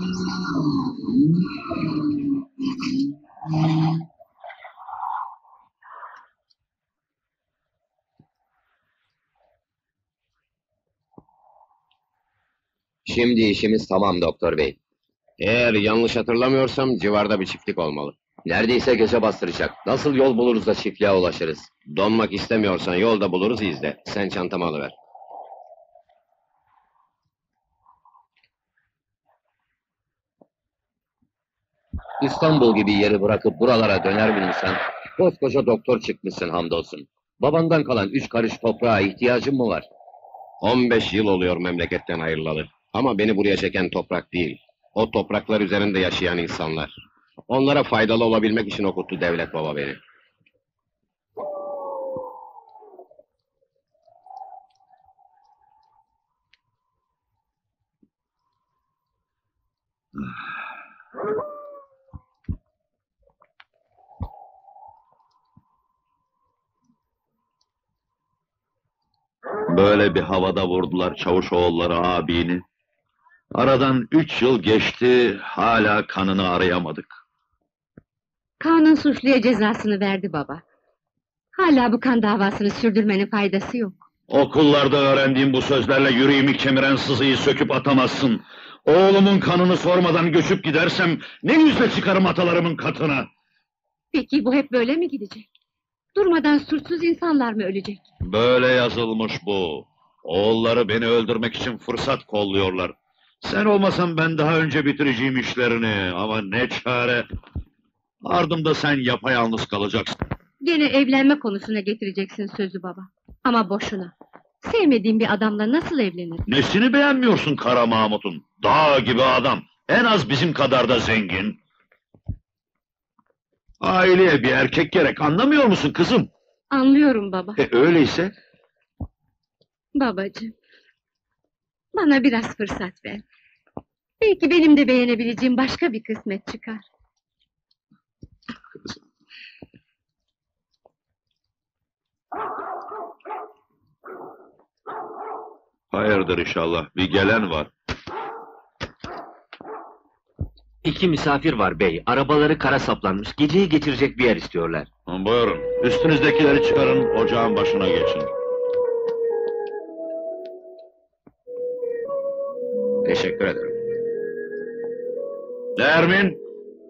Şimdi işimiz tamam doktor bey. Eğer yanlış hatırlamıyorsam civarda bir çiftlik olmalı. Neredeyse gece bastıracak. Nasıl yol buluruz da çiftliğe ulaşırız? Donmak istemiyorsan yolda buluruz izle. Sen çantamı alıver. İstanbul gibi yeri bırakıp buralara döner mi insan? Koskoca doktor çıkmışsın hamdolsun. Babandan kalan 3 karış toprağa ihtiyacın mı var? 15 yıl oluyor memleketten ayrılalı. Ama beni buraya çeken toprak değil. O topraklar üzerinde yaşayan insanlar. Onlara faydalı olabilmek için okuttu devlet baba beni. Böyle bir havada vurdular Çavuşoğulları abini. Aradan 3 yıl geçti, hala kanını arayamadık. Kanun suçluya cezasını verdi baba. Hala bu kan davasını sürdürmenin faydası yok. Okullarda öğrendiğim bu sözlerle yüreğimi kemiren sızıyı söküp atamazsın. Oğlumun kanını sormadan göçüp gidersem ne yüzle çıkarım atalarımın katına? Peki bu hep böyle mi gidecek? Durmadan suçsuz insanlar mı ölecek? Böyle yazılmış bu. Oğulları beni öldürmek için fırsat kolluyorlar. Sen olmasan ben daha önce bitireceğim işlerini, ama ne çare. Ardımda sen yapayalnız kalacaksın. Gene evlenme konusuna getireceksin sözü baba. Ama boşuna. Sevmediğin bir adamla nasıl evlenir? Nesini beğenmiyorsun Kara Mahmut'un? Dağ gibi adam, en az bizim kadar da zengin. Aileye bir erkek gerek, anlamıyor musun kızım? Anlıyorum baba. Öyleyse? Babacığım, bana biraz fırsat ver. Belki benim de beğenebileceğim başka bir kısmet çıkar. Hayırdır inşallah, bir gelen var. 2 misafir var bey. Arabaları kara saplanmış. Geceyi geçirecek bir yer istiyorlar. Buyurun, üstünüzdekileri çıkarın, ocağın başına geçin. Teşekkür ederim. Nermin!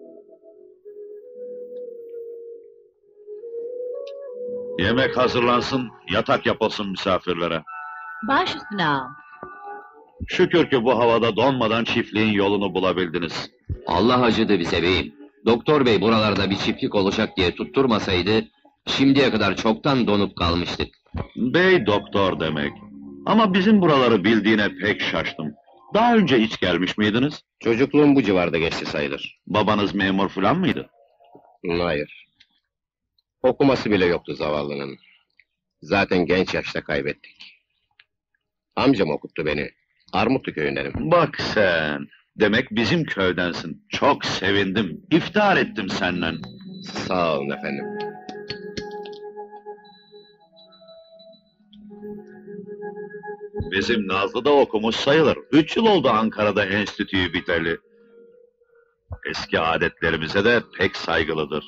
Yemek hazırlansın, yatak yapılsın misafirlere. Baş üstüne ağam. Şükür ki bu havada donmadan çiftliğin yolunu bulabildiniz. Allah acıdı bize beyim. Doktor bey buralarda bir çiftlik olacak diye tutturmasaydı, şimdiye kadar çoktan donup kalmıştık. Bey doktor demek. Ama bizim buraları bildiğine pek şaştım. Daha önce hiç gelmiş miydiniz? Çocukluğum bu civarda geçti sayılır. Babanız memur falan mıydı? Hayır. Okuması bile yoktu zavallının. Zaten genç yaşta kaybettik. Amcam okuttu beni. Armutlu köyündenim. Bak sen, demek bizim köydensin. Çok sevindim, iftihar ettim senden. Sağ olun efendim. Bizim Nazlı da okumuş sayılır. 3 yıl oldu Ankara'da enstitüyü biteli. Eski adetlerimize de pek saygılıdır.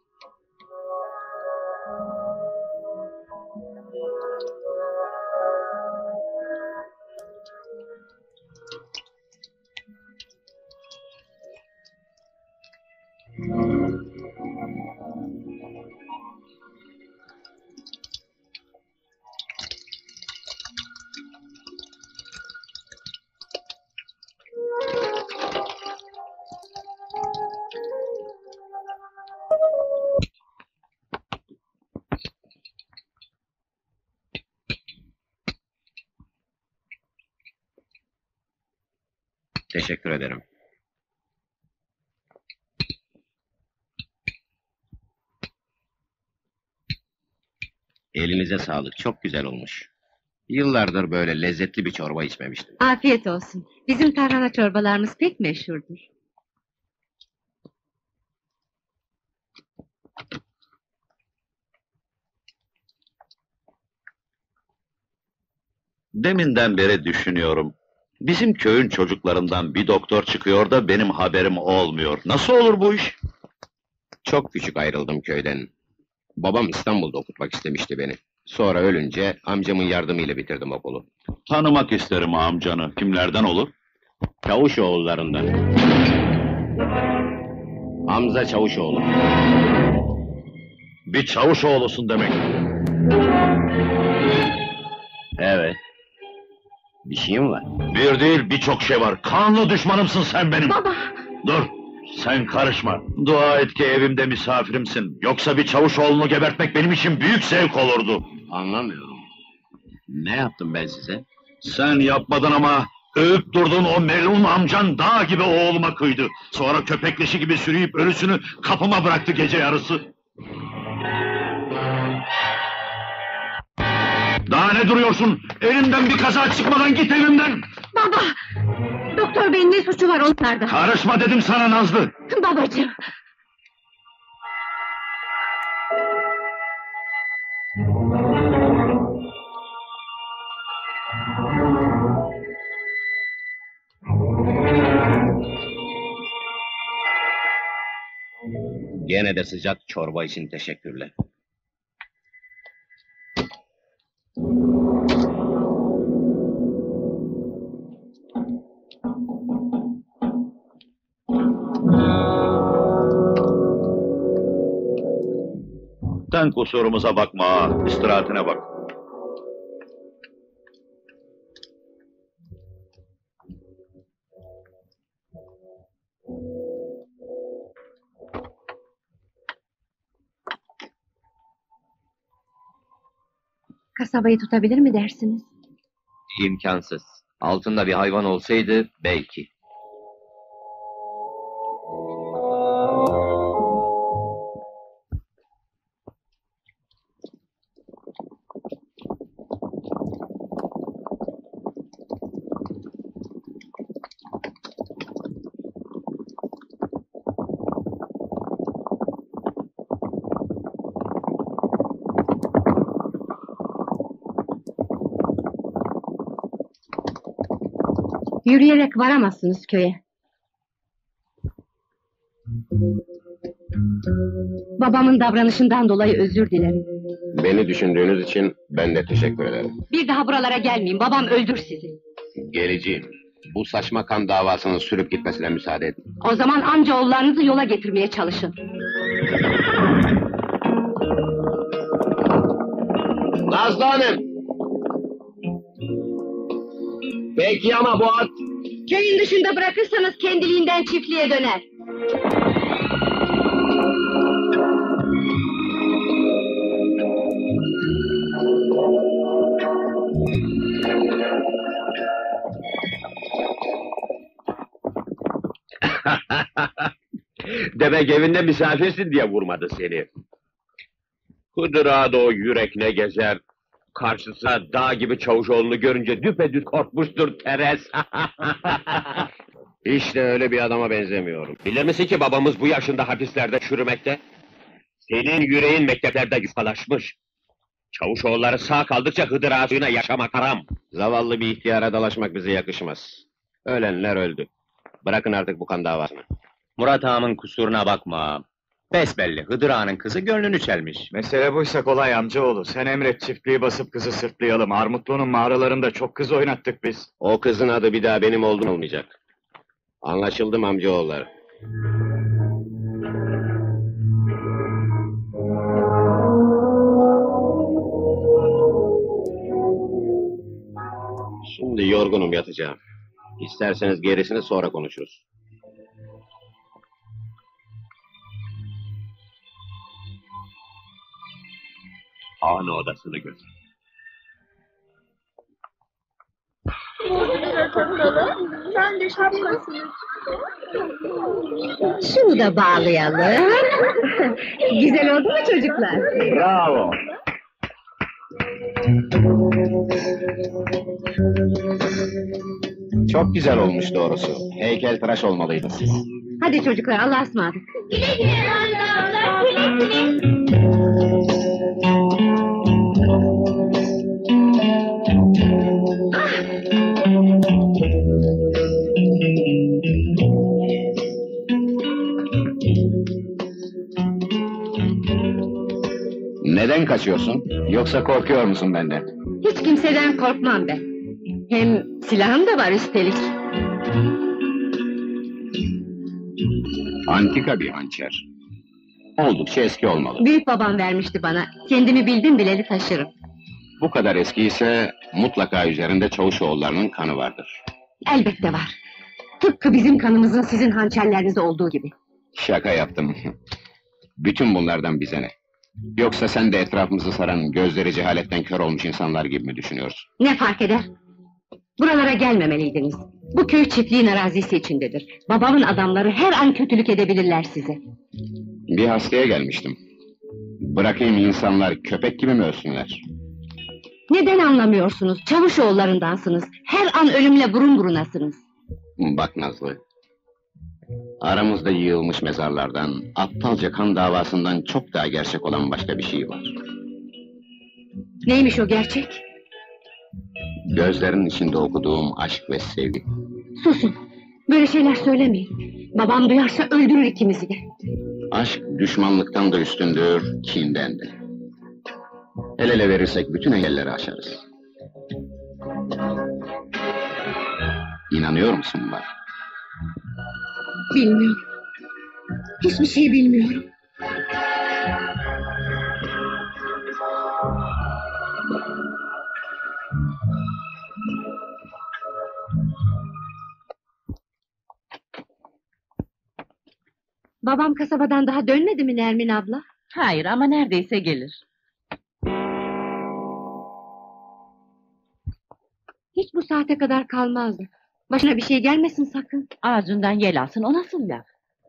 Teşekkür ederim. Elinize sağlık, çok güzel olmuş. Yıllardır böyle lezzetli bir çorba içmemiştim. Afiyet olsun. Bizim tarhana çorbalarımız pek meşhurdur. Deminden beri düşünüyorum. Bizim köyün çocuklarından bir doktor çıkıyor da benim haberim olmuyor. Nasıl olur bu iş? Çok küçük ayrıldım köyden. Babam İstanbul'da okutmak istemişti beni. Sonra ölünce amcamın yardımıyla bitirdim okulu. Tanımak isterim amcanı. Kimlerden olur? Çavuşoğullarından. Hamza Çavuşoğlu. Bir çavuş oğlusun demek. Evet. Bir şeyim var. Bir değil birçok şey var. Kanlı düşmanımsın sen benim. Baba! Dur! Sen karışma. Dua et ki evimde misafirimsin. Yoksa bir çavuş oğlunu gebertmek benim için büyük zevk olurdu. Anlamıyorum. Ne yaptım ben size? Sen yapmadın ama övüp durduğun o melun amcan dağ gibi oğluma kıydı. Sonra köpek leşi gibi sürüyüp ölüsünü kapıma bıraktı gece yarısı. Daha ne duruyorsun? Elimden bir kaza çıkmadan git evimden! Baba! Doktor beyin ne suçu var onlarda? Karışma dedim sana Nazlı! Babacığım! Gene de sıcak çorba için teşekkürler. Sen kusurumuza bakma, istirahatine bak. Kasabayı tutabilir mi dersiniz? İmkansız. Altında bir hayvan olsaydı belki. Yürüyerek varamazsınız köye. Babamın davranışından dolayı özür dilerim. Beni düşündüğünüz için ben de teşekkür ederim. Bir daha buralara gelmeyin, babam öldür sizi. Geleceğim. Bu saçma kan davasının sürüp gitmesine müsaade edin. O zaman amcaoğullarınızı yola getirmeye çalışın. Nazlı Hanım! Peki ama bu at... Köyün dışında bırakırsanız kendiliğinden çiftliğe döner. Demek evinde misafirsin diye vurmadı seni. Hıdır ağa da o yürek ne gezer. Karşısına dağ gibi Çavuşoğlu'nu görünce düpedüz korkmuştur Teres. İşte öyle bir adama benzemiyorum. Bilir misin ki babamız bu yaşında hapislerde çürümekte? Senin yüreğin mekteplerde yufkalaşmış. Çavuşoğulları sağ kaldıkça Hıdır ağa suyuna yaşamak haram. Zavallı bir ihtiyara dalaşmak bize yakışmaz. Ölenler öldü. Bırakın artık bu kan davasını. Murat ağamın kusuruna bakma. Besbelli, Hıdır ağanın kızı gönlünü çelmiş. Mesele buysa kolay amcaoğlu. Sen emret çiftliği basıp kızı sırtlayalım. Armutlu'nun mağaralarında çok kız oynattık biz. O kızın adı bir daha benim olduğum olmayacak. Anlaşıldı mı amcaoğulları? Şimdi yorgunum, yatacağım. İsterseniz gerisini sonra konuşuruz. Ağanın odasını göster. Sen de şapkasını. Şunu da bağlayalım. Güzel oldu mu çocuklar? Bravo! Çok güzel olmuş doğrusu. Heykeltıraş olmalıydınız siz. Hadi çocuklar, Allah'a ısmarladık. Güle güle Nazlı güle güle. Neden kaçıyorsun? Yoksa korkuyor musun benden? Hiç kimseden korkmam ben. Hem silahım da var üstelik. Antika bir hançer. Oldukça eski olmalı. Büyük babam vermişti bana. Kendimi bildim bileli taşırım. Bu kadar eski ise mutlaka üzerinde Çavuşoğulları'nın kanı vardır. Elbette var. Tıpkı bizim kanımızın sizin hançerlerinizde olduğu gibi. Şaka yaptım. Bütün bunlardan bize ne? Yoksa sen de etrafımızı saran, gözleri cehaletten kör olmuş insanlar gibi mi düşünüyorsun? Ne fark eder? Buralara gelmemeliydiniz. Bu köy çiftliğin arazisi içindedir. Babamın adamları her an kötülük edebilirler size. Bir hastaya gelmiştim. Bırakayım insanlar köpek gibi mi ölsünler? Neden anlamıyorsunuz? Çavuşoğullarındansınız. Her an ölümle burun burunasınız. Bak Nazlı. Aramızda yığılmış mezarlardan, aptalca kan davasından çok daha gerçek olan başka bir şey var. Neymiş o gerçek? Gözlerinin içinde okuduğum aşk ve sevgi. Susun. Böyle şeyler söylemeyin. Babam duyarsa öldürür ikimizi de. Aşk düşmanlıktan da üstündür, kinden de. El ele verirsek bütün engelleri aşarız. İnanıyor musun bana? Bilmiyorum. Hiçbir şey bilmiyorum. Babam kasabadan daha dönmedi mi Nermin abla? Hayır ama neredeyse gelir. Hiç bu saate kadar kalmazdı. Başına bir şey gelmesin sakın. Ağzından yel alsın, o nasıl laf?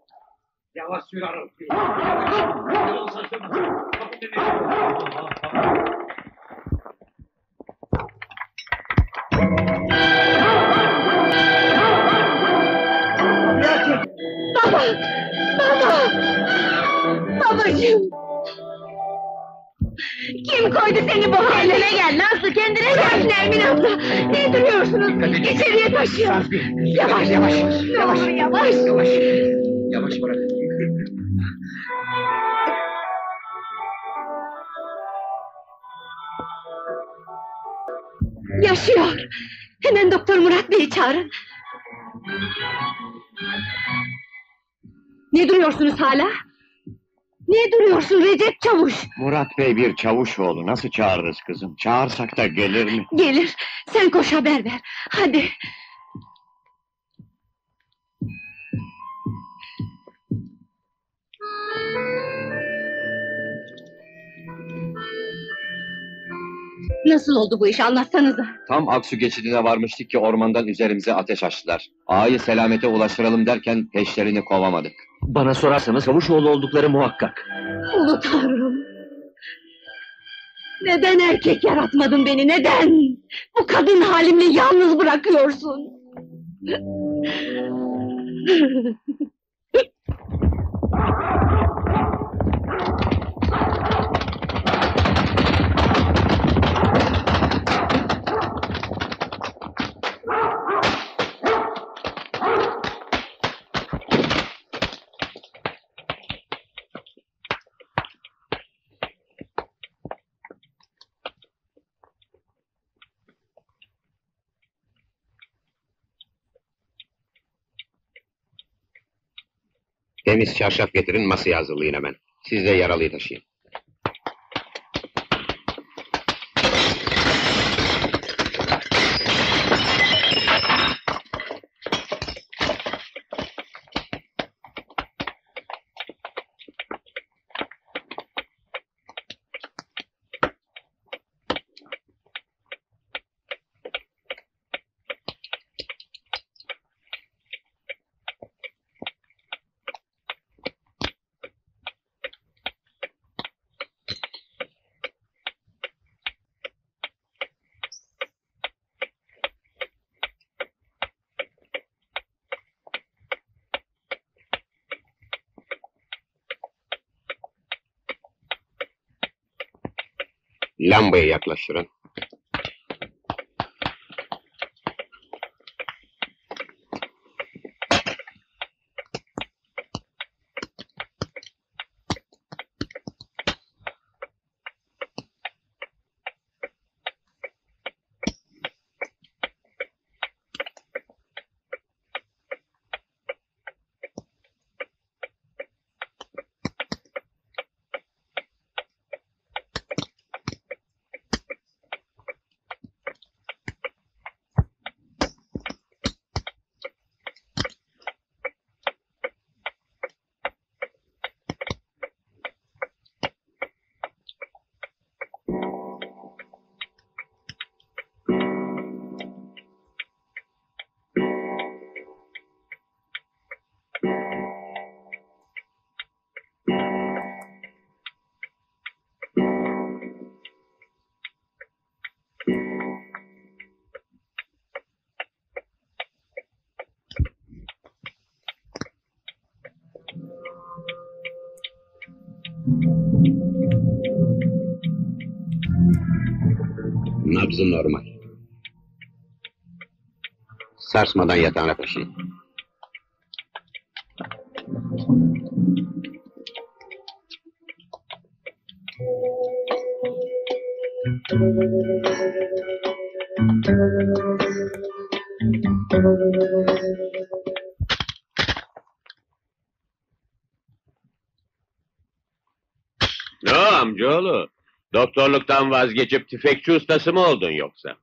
Baba! Baba! Babacığım! Kim koydu seni bu hale? Kendine gel Nazlı, kendine gel! Nermin abla! Ne duruyorsunuz? İçeriye taşıyın! Yavaş yavaş! Yavaş yavaş! Yavaş! Yavaş bırak. Yaşıyor! Hemen Doktor Murat Bey'i çağırın! Ne duruyorsunuz hala? Ne duruyorsun Recep Çavuş? Murat Bey bir Çavuşoğlu, nasıl çağırırız kızım? Çağırsak da gelir mi? Gelir, sen koş haber ver, hadi! Nasıl oldu bu iş, anlatsanıza! Tam Aksu geçidine varmıştık ki ormandan üzerimize ateş açtılar. Ağayı selamete ulaştıralım derken peşlerini kovamadık. Bana sorarsanız Çavuşoğlu oldukları muhakkak. Ulu Tanrım! Neden erkek yaratmadın beni, neden? Bu kadın halimle yalnız bırakıyorsun! Temiz çarşaf getirin, masaya hazırlayın hemen. Siz de yaralıyı taşıyın. Lambayı yaklaştırın. Nabzı normal. Sarsmadan yatağına taşın. Ne amcaoğlu? Doktorluktan vazgeçip tüfekçi ustası mı oldun yoksa?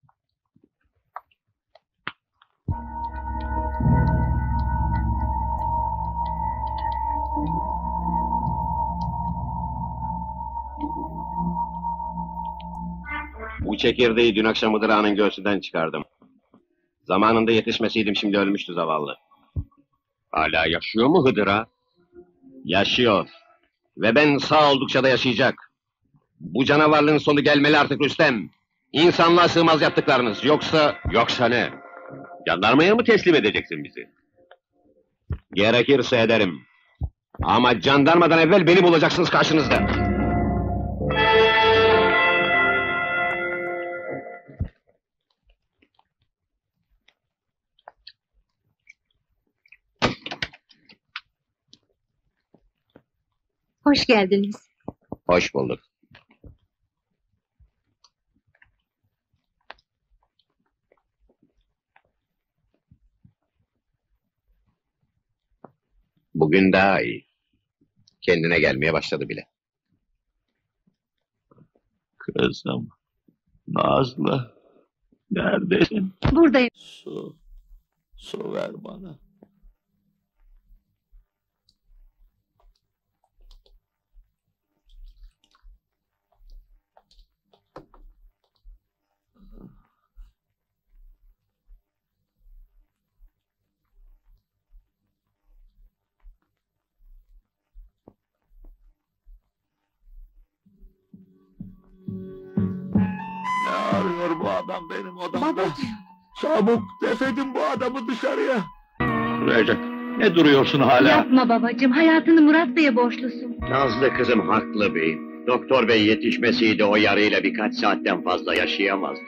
Bu çekirdeği dün akşam Hıdır Ağa'nın göğsünden çıkardım. Zamanında yetişmeseydim şimdi ölmüştü zavallı. Hala yaşıyor mu Hıdır Ağa? Yaşıyor. Ve ben sağ oldukça da yaşayacak. Bu canavarlığın sonu gelmeli artık Rüstem. İnsanlığa sığmaz yaptıklarınız. Yoksa ne? Jandarmaya mı teslim edeceksin bizi? Gerekirse ederim. Ama jandarmadan evvel beni bulacaksınız karşınızda. Hoş geldiniz. Hoş bulduk. Bugün daha iyi. Kendine gelmeye başladı bile. Kızım, Nazlı, neredesin? Buradayım. Su ver bana. Ne arıyor bu adam benim odamda? Babacığım. Çabuk def edin bu adamı dışarıya. Recep, ne duruyorsun hala? Yapma babacığım, hayatını Murat Bey'e borçlusun. Nazlı kızım haklı bey. Doktor bey yetişmeseydi o yarıyla birkaç saatten fazla yaşayamazdı.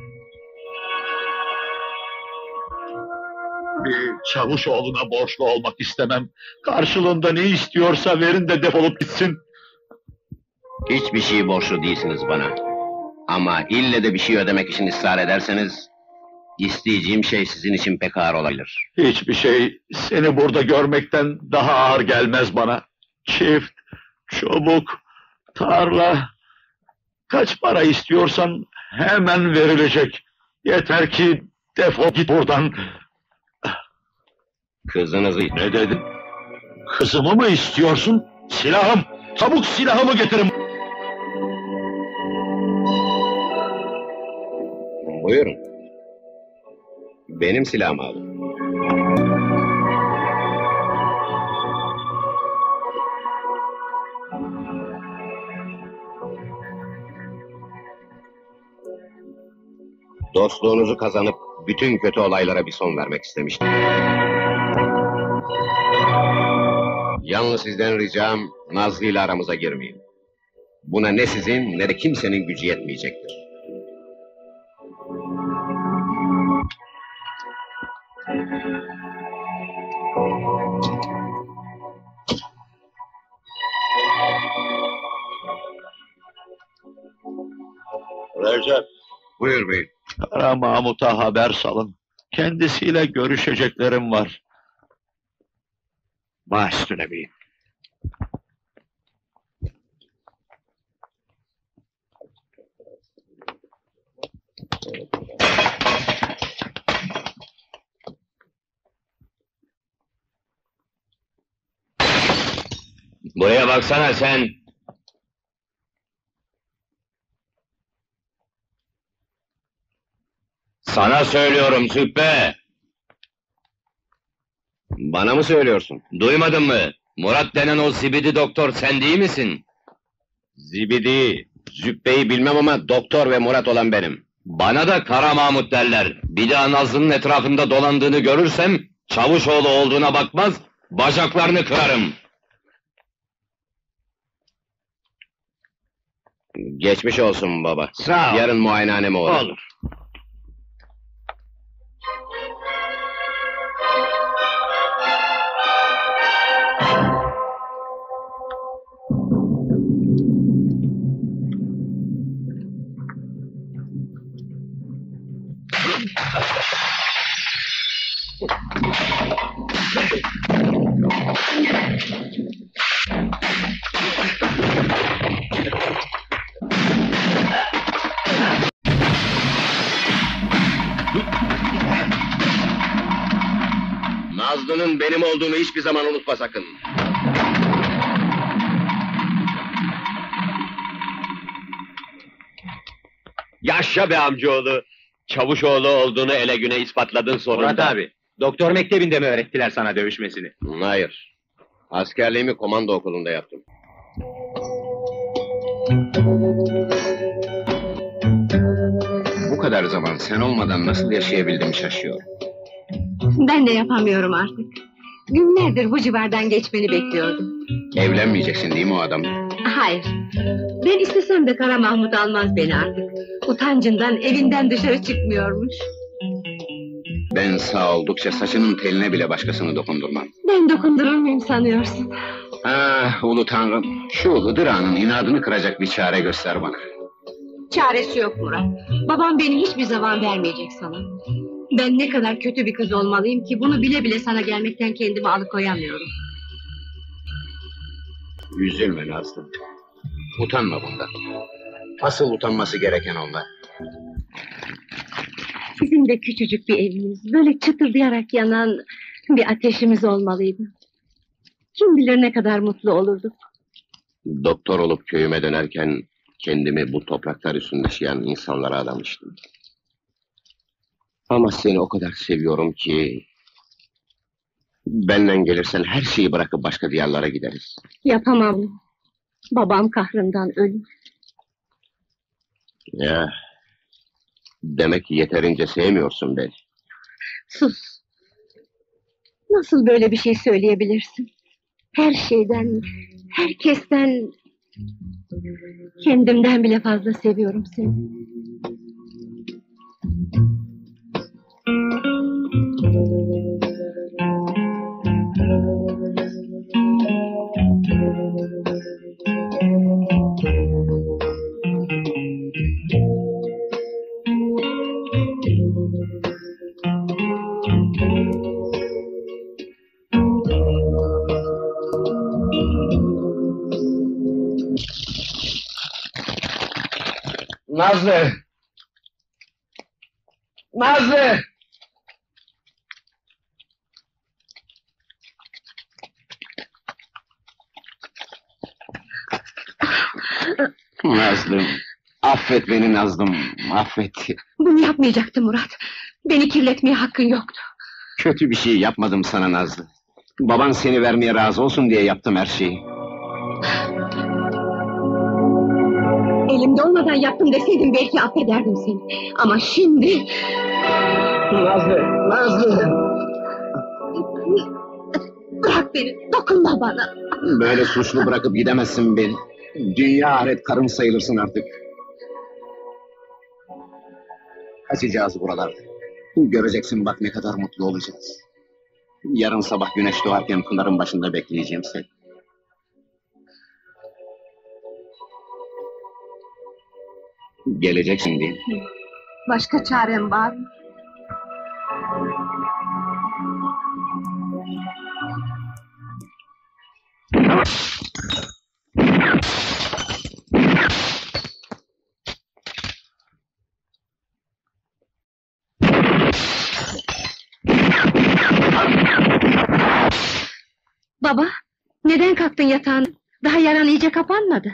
Bir Çavuşoğlu'na borçlu olmak istemem. Karşılığında ne istiyorsa verin de defolup gitsin. Hiçbir şey borçlu değilsiniz bana. Ama ille de bir şey ödemek için ısrar ederseniz... ...isteyeceğim şey sizin için pek ağır olabilir. Hiçbir şey seni burada görmekten daha ağır gelmez bana. Çift, çubuk, tarla... Kaç para istiyorsan hemen verilecek. Yeter ki defol git buradan. Kızınızı... Ne dedin? Kızımı mı istiyorsun? Silahım! Çabuk silahımı getirin! Buyurun. Benim silahımı alın. Dostluğunuzu kazanıp bütün kötü olaylara bir son vermek istemiştim. Yalnız sizden ricam Nazlı ile aramıza girmeyin. Buna ne sizin ne de kimsenin gücü yetmeyecektir. Recep, Buyur bey. Kara Mahmut'a haber salın. Kendisiyle görüşeceklerim var. Baş üstüne beyim. Buraya baksana sen! Sana söylüyorum Züppe! Bana mı söylüyorsun? Duymadın mı? Murat denen o zibidi doktor sen değil misin? Zibidi, Zübbe'yi bilmem ama doktor ve Murat olan benim. Bana da Kara Mahmut derler. Bir daha Nazlı'nın etrafında dolandığını görürsem... ...Çavuşoğlu olduğuna bakmaz, bacaklarını kırarım. Geçmiş olsun baba. Sağ ol. Yarın muayenehaneme uğra. Olur. Nazlı'nın benim olduğunu hiçbir zaman unutma sakın. Yaşa be amcaoğlu! Çavuşoğlu olduğunu ele güne ispatladın sonunda. Murat abi, doktor mektebinde mi öğrettiler sana dövüşmesini? Hayır. Askerliğimi komando okulunda yaptım. Bu kadar zaman sen olmadan nasıl yaşayabildim şaşıyorum. Ben de yapamıyorum artık. Günlerdir bu civardan geçmeni bekliyordum. Evlenmeyeceksin değil mi o adam? Hayır. Ben istesem de Kara Mahmut almaz beni artık. Utancından evinden dışarı çıkmıyormuş. Ben sağ oldukça saçının teline bile başkasını dokundurmam. Ben dokundurur muyum sanıyorsun? Ah ulu tanrım, şu Hıdır Ağa'nın inadını kıracak bir çare göster bana. Çaresi yok Murat. Babam beni hiçbir zaman vermeyecek sana. Ben ne kadar kötü bir kız olmalıyım ki bunu bile bile sana gelmekten kendimi alıkoyamıyorum. Üzülme Nazlı. Utanma bundan. Asıl utanması gereken onlar. Bizim de küçücük bir evimiz, böyle çıtırdayarak yanan bir ateşimiz olmalıydı. Kim bilir ne kadar mutlu olurduk. Doktor olup köyüme dönerken kendimi bu topraklar üstünde yaşayan insanlara adamıştım. Ama seni o kadar seviyorum ki... Benden gelirsen her şeyi bırakıp başka diyarlara gideriz. Yapamam. Babam kahrından ölür. Ya... Demek yeterince sevmiyorsun beni. Sus! Nasıl böyle bir şey söyleyebilirsin? Her şeyden, herkesten... Kendimden bile fazla seviyorum seni. Nazlı! Nazlı! Nazlım, affet beni Nazlım, affet. Bunu yapmayacaktı Murat. Beni kirletmeye hakkın yoktu. Kötü bir şey yapmadım sana Nazlı. Baban seni vermeye razı olsun diye yaptım her şeyi. Elimde olmadan yaptım deseydin belki affederdim seni. Ama şimdi... Nazlı! Nazlı! Bırak beni, dokunma bana. Böyle suçlu bırakıp gidemezsin beni. Dünya ahiret karım sayılırsın artık. Kaçacağız buralarda. Göreceksin bak ne kadar mutlu olacağız. Yarın sabah güneş doğarken pınarın başında bekleyeceğim seni. Geleceksin değil mi? Başka çarem var mı? Baba, neden kalktın yatağına? Daha yaran iyice kapanmadı.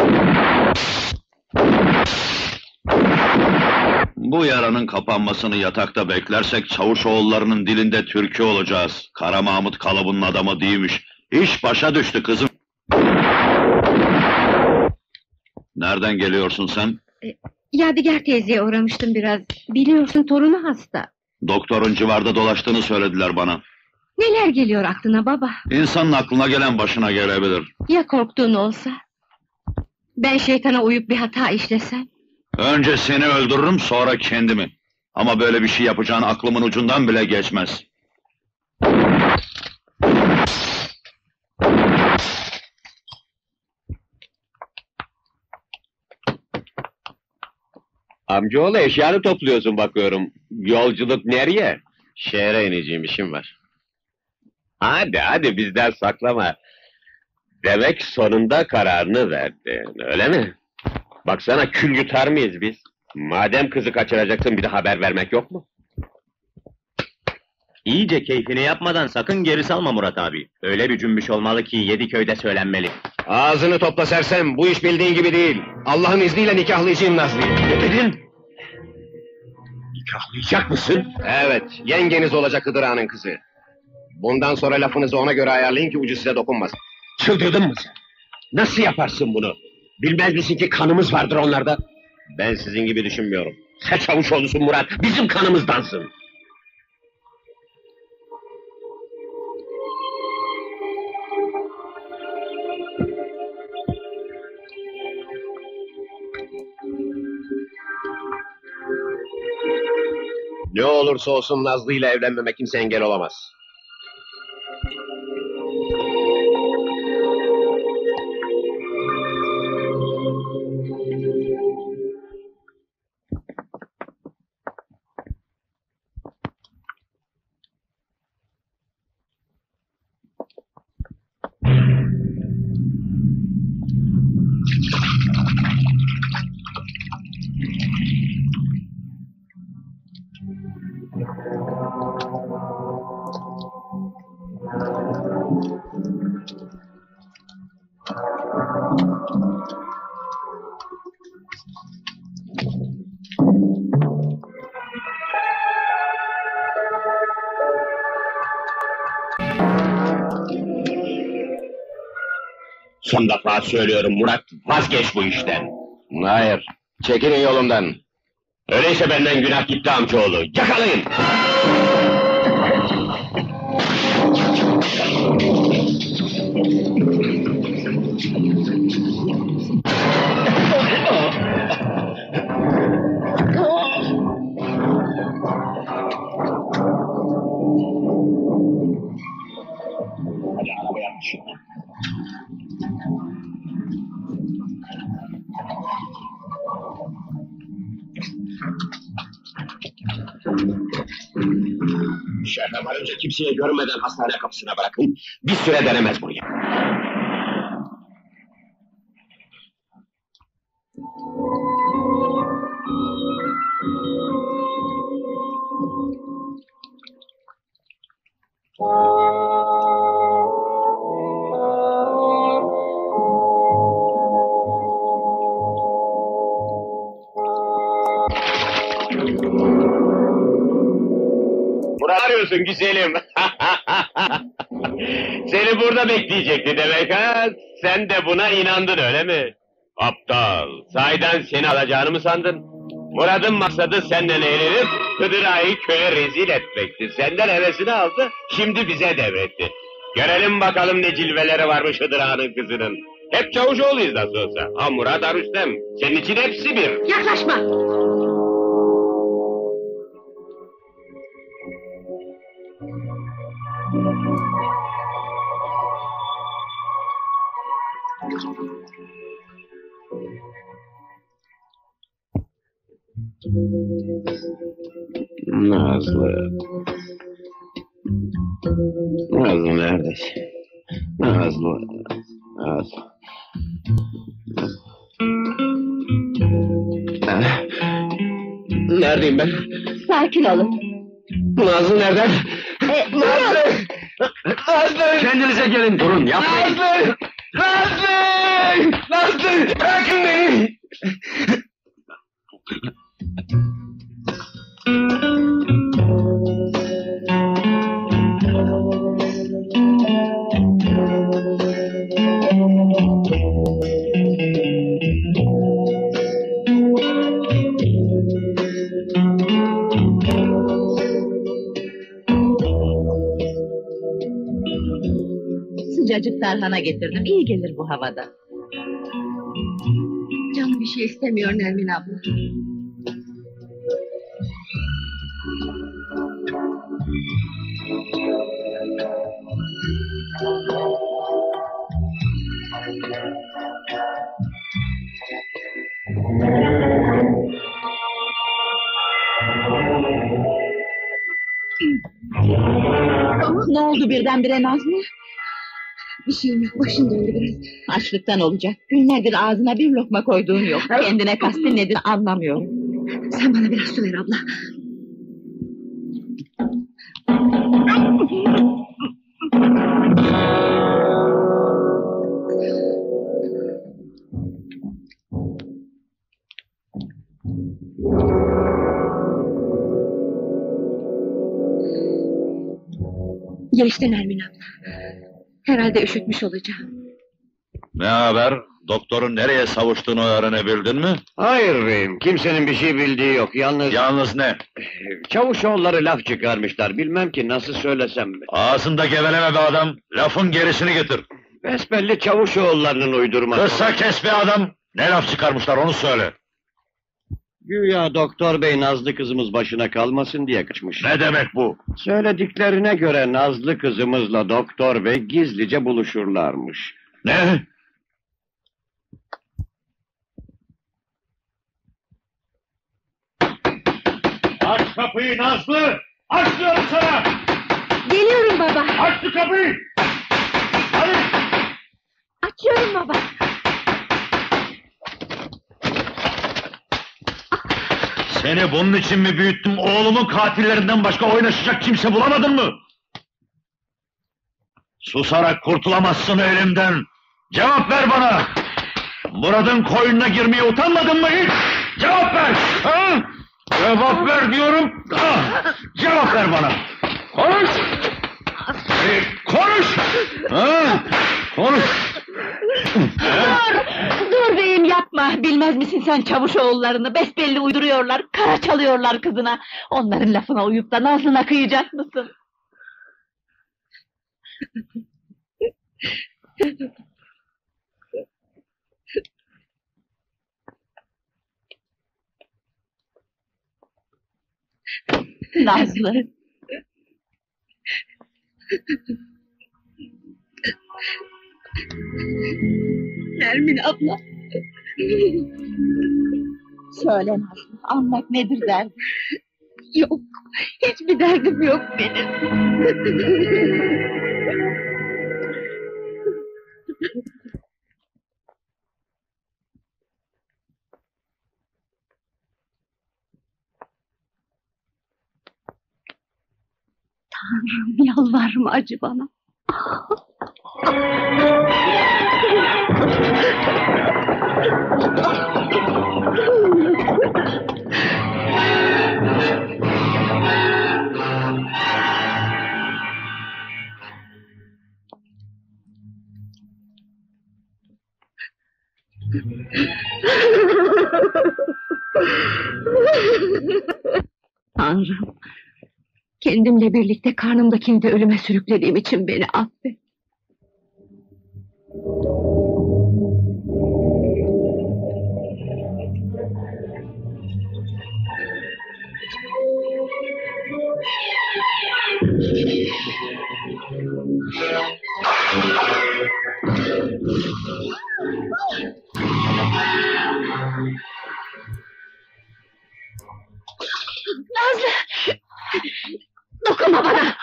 Bu yaranın kapanmasını yatakta beklersek Çavuşoğullarının dilinde türkü olacağız. Kara Mahmut kalıbının adamı değilmiş. İş başa düştü kızım. Nereden geliyorsun sen? Yadigar teyzeye uğramıştım biraz. Biliyorsun torunu hasta. Doktorun civarda dolaştığını söylediler bana. Neler geliyor aklına baba? İnsanın aklına gelen başına gelebilir. Ya korktuğun olsa? Ben şeytana uyup bir hata işlesem? Önce seni öldürürüm, sonra kendimi. Ama böyle bir şey yapacağın aklımın ucundan bile geçmez. Amcaoğlu eşyanı topluyorsun bakıyorum. Yolculuk nereye? Şehre ineceğim, işim var. Hadi hadi bizden saklama. Demek sonunda kararını verdin, öyle mi? Baksana kül yutar mıyız biz? Madem kızı kaçıracaksın bir de haber vermek yok mu? İyice keyfini yapmadan sakın geri salma Murat abi. Öyle bir cümbüş olmalı ki Yediköy'de söylenmeli. Ağzını topla sersem, bu iş bildiğin gibi değil. Allah'ın izniyle nikahlayacağım Nazlı'yı. Ne dedin? Nikahlayacak mısın? Evet, yengeniz olacak Hıdır Ağa'nın kızı. Bundan sonra lafınızı ona göre ayarlayın ki ucu size dokunmasın. Çıldırdın mı sen? Nasıl yaparsın bunu? Bilmez misin ki kanımız vardır onlarda? Ben sizin gibi düşünmüyorum. Sen Çavuşoğlu'sun Murat, bizim kanımızdansın. Ne olursa olsun Nazlı ile evlenmeme kimse engel olamaz. Son defa söylüyorum Murat, vazgeç bu işten. Hayır, çekilin yolumdan. Öyleyse benden günah gitti amcaoğlu, yakalayın! Hadi arabaya şimdi. Şehre varınca kimseye görmeden hastane kapısına bırakın. Bir süre denemez buraya. Murat arıyorsun güzelim. Seni burada bekleyecekti demek ha? Sen de buna inandın öyle mi? Aptal, sahiden seni alacağını mı sandın? Murat'ın maksadı senden eğlenip Hıdır Ağa'yı köye rezil etmekti. Senden hevesini aldı, şimdi bize devretti. Görelim bakalım ne cilveleri varmış Hıdır Ağa'nın kızının. Hep Çavuşoğlu'yuz nasıl olsa. Ha Murat Arüstem, senin için hepsi bir. Yaklaşma! Nazlı. Nazlı neredesin? Nazlı. Nazlı. Neredeyim ben? Sakin olun. Nazlı nerede? Nazlı! Nazlı! Kendinize gelin, durun yapmayın. Nazlı! Nazlı! Nazlı! Bırakın beni! Sıcacık tarhana getirdim, iyi gelir bu havada. şey istemiyor Nermin abla. Ne oldu birdenbire Nazlı? Bir şeyim yok, başım döndü biraz. Açlıktan olacak. Günlerdir ağzına bir lokma koyduğun yok. Kendine kastın nedir anlamıyorum. Sen bana biraz su ver abla. Geçti Nermin abla. Herhalde üşütmüş olacağım. Ne haber? Doktorun nereye savuştuğunu öğrenebildin mi? Hayır beyim, kimsenin bir şey bildiği yok. Yalnız ne? Çavuşoğulları laf çıkarmışlar. Bilmem ki nasıl söylesem. Ağzında geveleme be adam. Lafın gerisini getir. Besbelli Çavuşoğullarının uydurması. Kısa kes be adam. Ne laf çıkarmışlar onu söyle. Güya doktor bey Nazlı kızımız başına kalmasın diye kaçmış. Ne demek bu? Söylediklerine göre Nazlı kızımızla doktor bey gizlice buluşurlarmış. Ne? Aç kapıyı Nazlı! Aç diyorum sana! Geliyorum baba. Aç şu kapıyı! Hadi! Açıyorum baba. Seni bunun için mi büyüttüm? Oğlumun katillerinden başka oynaşacak kimse bulamadın mı? Susarak kurtulamazsın elimden. Cevap ver bana! Murad'ın koynuna girmeye utanmadın mı hiç? Cevap ver! Ha? Cevap ver diyorum! Cevap ver bana! Konuş! Konuş! Ha? Konuş! Dur beyim yapma. Bilmez misin sen Çavuşoğullarını? Besbelli uyduruyorlar. Kara çalıyorlar kızına. Onların lafına uyup da Nazlı'na kıyacak mısın? Nazlı. Nermin abla. Söyle Nazlı. Anlat nedir derdin? Yok. Hiçbir derdim yok benim. Tanrım yalvarma acı bana. Tanrım, kendimle birlikte karnımdakini de ölüme sürüklediğim için beni affet. Nazlı! Dokunma bana!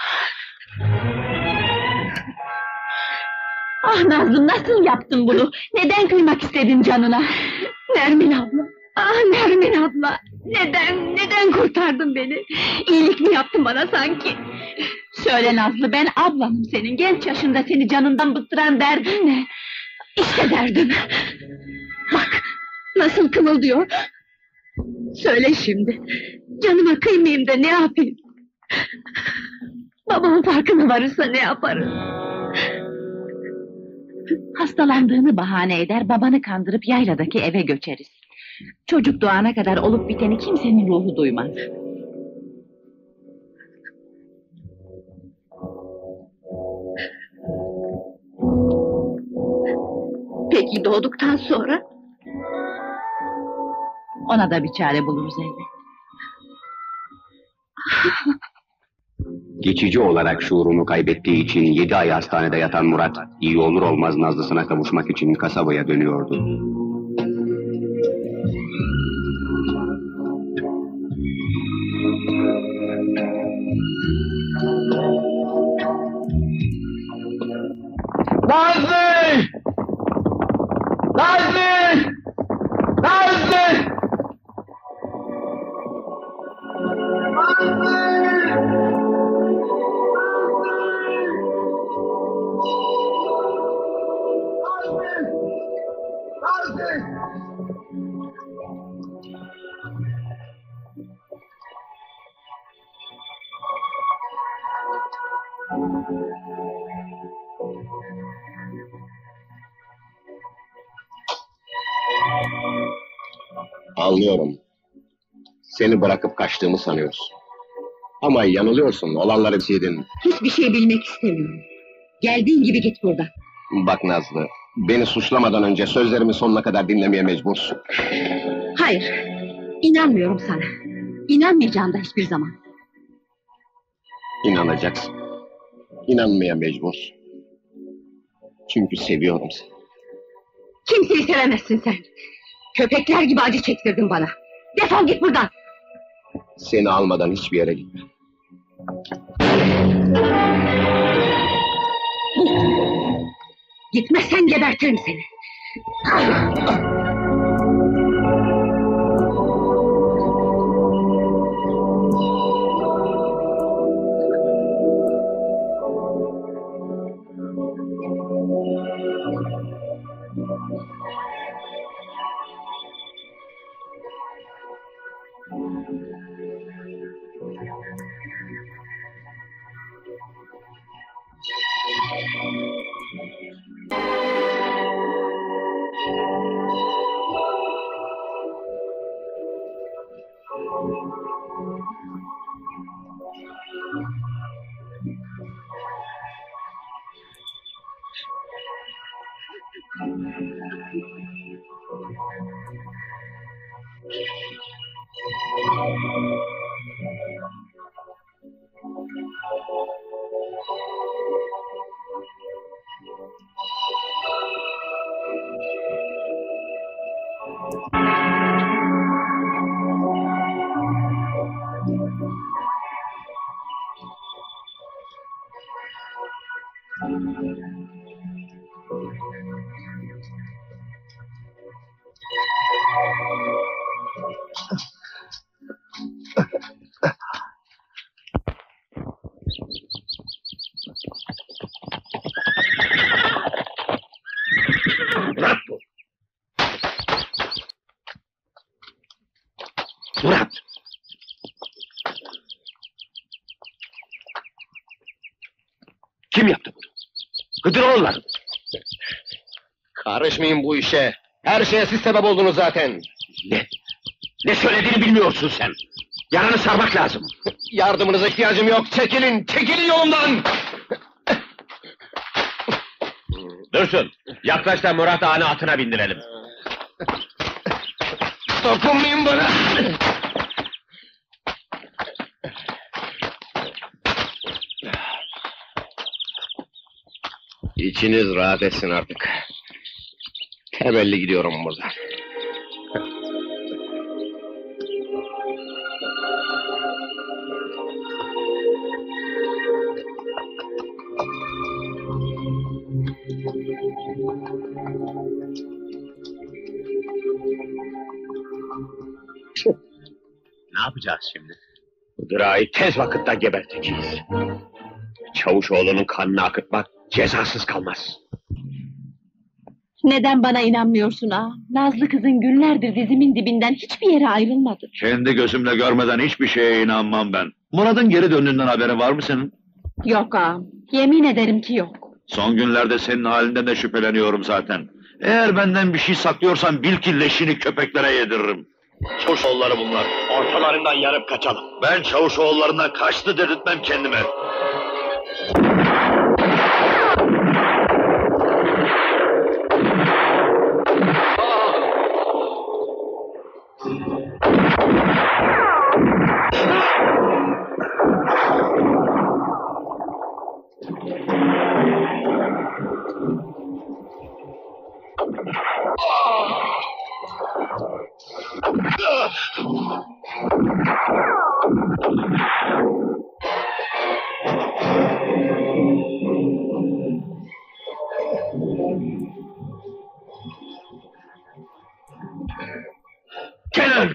Ah Nazlı nasıl yaptın bunu? Neden kıymak istedin canına? Nermin abla! Ah Nermin abla! Neden kurtardın beni? İyilik mi yaptın bana sanki? Söyle Nazlı ben ablanım senin. Genç yaşında seni canından bıktıran derdin ne? İşte derdim! Bak! Nasıl kımıldıyor! Söyle şimdi! Canıma kıymayayım da ne yapayım? Babamın farkına varırsa ne yaparım? Hastalandığını bahane eder, babanı kandırıp yayladaki eve göçeriz. Çocuk doğana kadar olup biteni kimsenin ruhu duymaz. Peki doğduktan sonra? Ona da bir çare buluruz elbet. Geçici olarak şuurunu kaybettiği için 7 ay hastanede yatan Murat, iyi olur olmaz Nazlısına kavuşmak için kasabaya dönüyordu. Nazlı! Nazlı! Nazlı! Anlıyorum. Seni bırakıp kaçtığımı sanıyorsun. Ama yanılıyorsun, olanları bildin. Hiçbir şey bilmek istemiyorum. Geldiğin gibi git buradan. Bak Nazlı, beni suçlamadan önce sözlerimi sonuna kadar dinlemeye mecbursun. Hayır, inanmıyorum sana. İnanmayacağım da hiçbir zaman. İnanacaksın. İnanmaya mecbursun. Çünkü seviyorum seni. Kimseyi sevemezsin sen. Köpekler gibi acı çektirdin bana. Defol git buradan. Seni almadan hiçbir yere gitmem. Gitmezsen gebertirim seni. Murat bu! Murat! Kim yaptı bunu? Hıdıroğulları! Karışmayın bu işe. Her şeye siz sebep oldunuz zaten. Ne? Ne söylediğini bilmiyorsun sen! Yaranı sarmak lazım! Yardımınıza ihtiyacım yok. Çekilin, çekilin yolumdan. Dursun! Yaklaş da Murat Ağa'nı atına bindirelim. Dokunmayın bana. İçiniz rahat etsin artık. Temelli gidiyorum buradan. Ne yapacağız şimdi? Hıdıra'yı tez vakitte geberteceğiz. Çavuşoğlu'nun kanını akıtmak cezasız kalmaz. Neden bana inanmıyorsun ağa? Nazlı kızın günlerdir dizimin dibinden hiçbir yere ayrılmadı. Kendi gözümle görmeden hiçbir şeye inanmam ben. Murat'ın geri döndüğünden haberin var mı senin? Yok ağam, yemin ederim ki yok. Son günlerde senin halinden de şüpheleniyorum zaten. Eğer benden bir şey saklıyorsan bil ki leşini köpeklere yediririm. Çavuşoğulları bunlar. Ortalarından yarıp kaçalım. Ben çavuşoğullarından kaçtı dedirtmem kendime.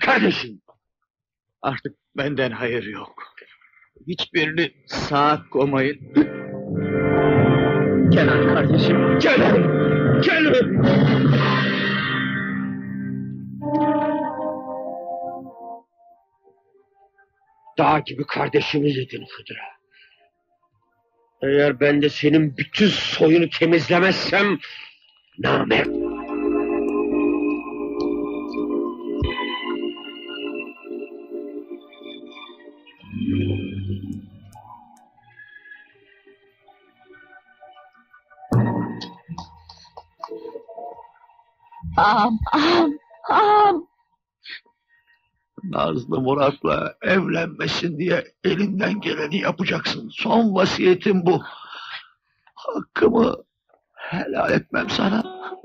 Kardeşim! Artık benden hayır yok. Hiçbirini sağa koymayın. Kenan kardeşim, Kenan! Kenan! Dağ gibi kardeşimi yedin Hıdır'a. Eğer ben de senin bütün soyunu temizlemezsem... Namert! Ağam, ağam, ağam. Nazlı Murat'la evlenmesin diye elinden geleni yapacaksın. Son vasiyetim bu. Hakkımı helal etmem sana.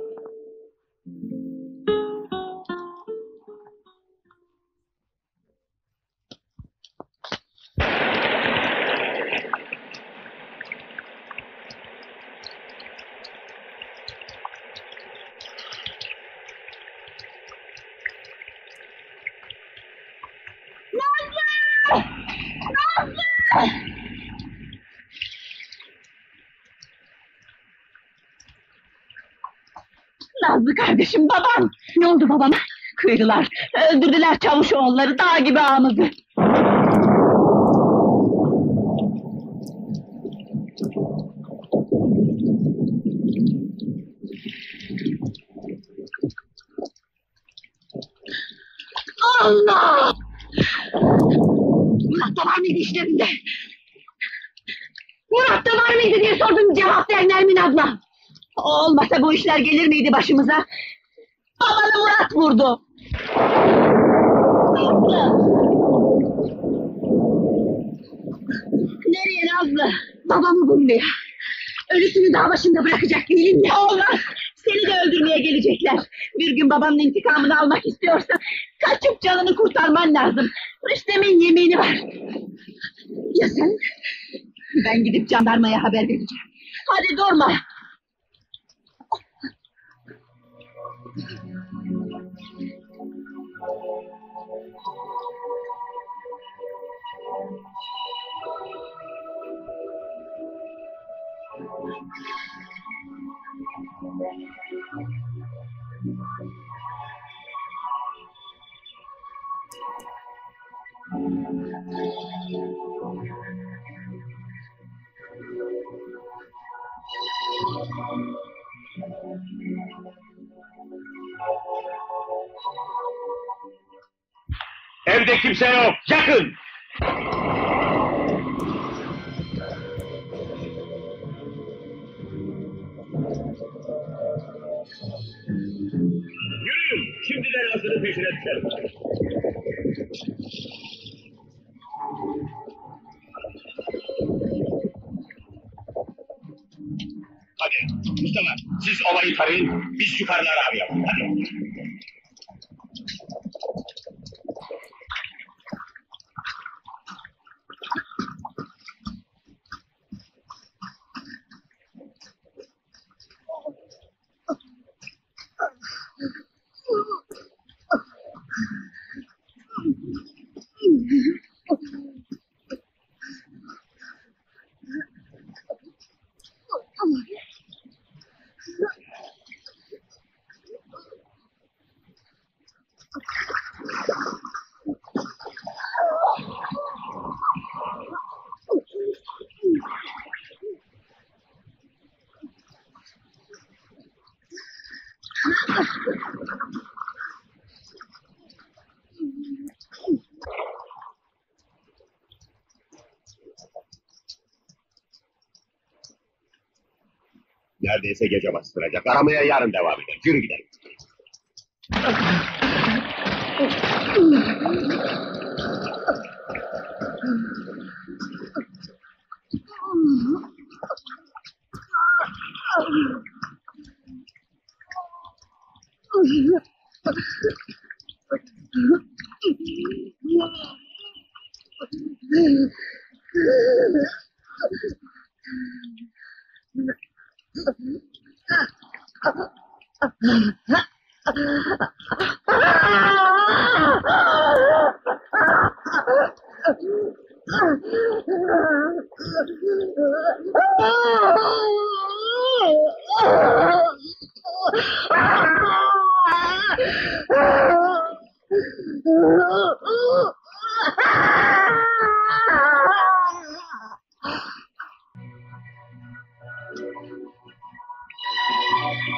Nazlı kardeşim, babam! Ne oldu babama? Kıydılar, öldürdüler Çavuşoğulları, dağ gibi ağamızı! Allah! Murat da var mıydı işlerinde? Murat da var mıydı diye sordum, cevap ver Nermin abla! Olmasa bu işler gelir miydi başımıza? Babanı Murat vurdu! Nazlı! Nereye Nazlı? Babamı bulmaya! Ölüsünü dağ başında bırakacak değilim ya! Olmaz! Seni de öldürmeye gelecekler! Bir gün babamın intikamını almak istiyorsan... ...kaçıp canını kurtarman lazım! Rüstem'in yemini var! Ya sen? Ben gidip jandarmaya haber vereceğim! Hadi durma! Evde kimse yok. Yakın. Yürüyün. Şimdiden Nazlı'nın peşine düşelim. Hadi Mustafa, siz olayı tarayın, biz yukarıları arayalım. Hadi. Neredeyse gece bastıracak. Aramaya yarın devam eder. Yürü gidelim.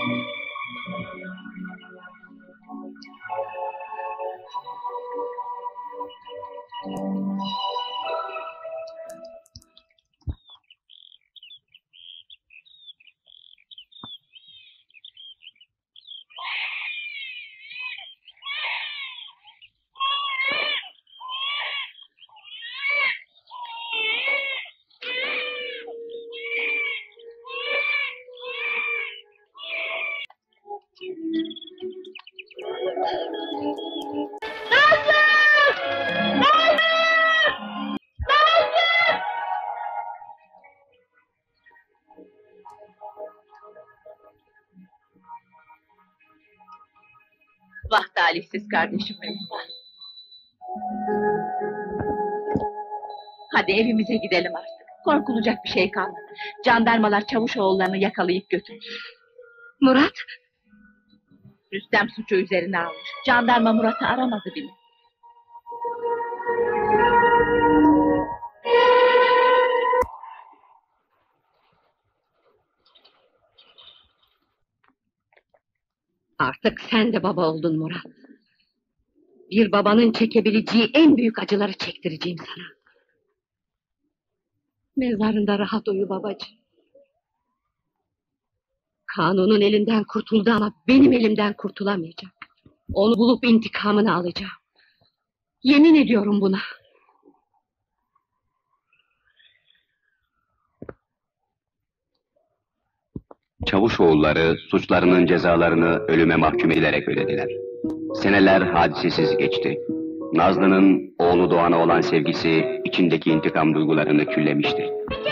Vah talihsiz kardeşim benim. Hadi evimize gidelim artık. Korkulacak bir şey kalmadı. Jandarmalar Çavuşoğullarını yakalayıp götürür. Murat? Rüstem suçu üzerine almış. Jandarma Murat'ı aramadı bile. Artık sen de baba oldun Murat. Bir babanın çekebileceği en büyük acıları çektireceğim sana. Mezarında rahat uyu babacığım. Kanunun elinden kurtuldu ama benim elimden kurtulamayacak. Onu bulup intikamını alacağım. Yemin ediyorum buna. Çavuşoğulları suçlarının cezalarını ölüme mahkum edilerek ödediler. Seneler hadisesiz geçti. Nazlı'nın oğlu Doğan'a olan sevgisi içindeki intikam duygularını küllemişti.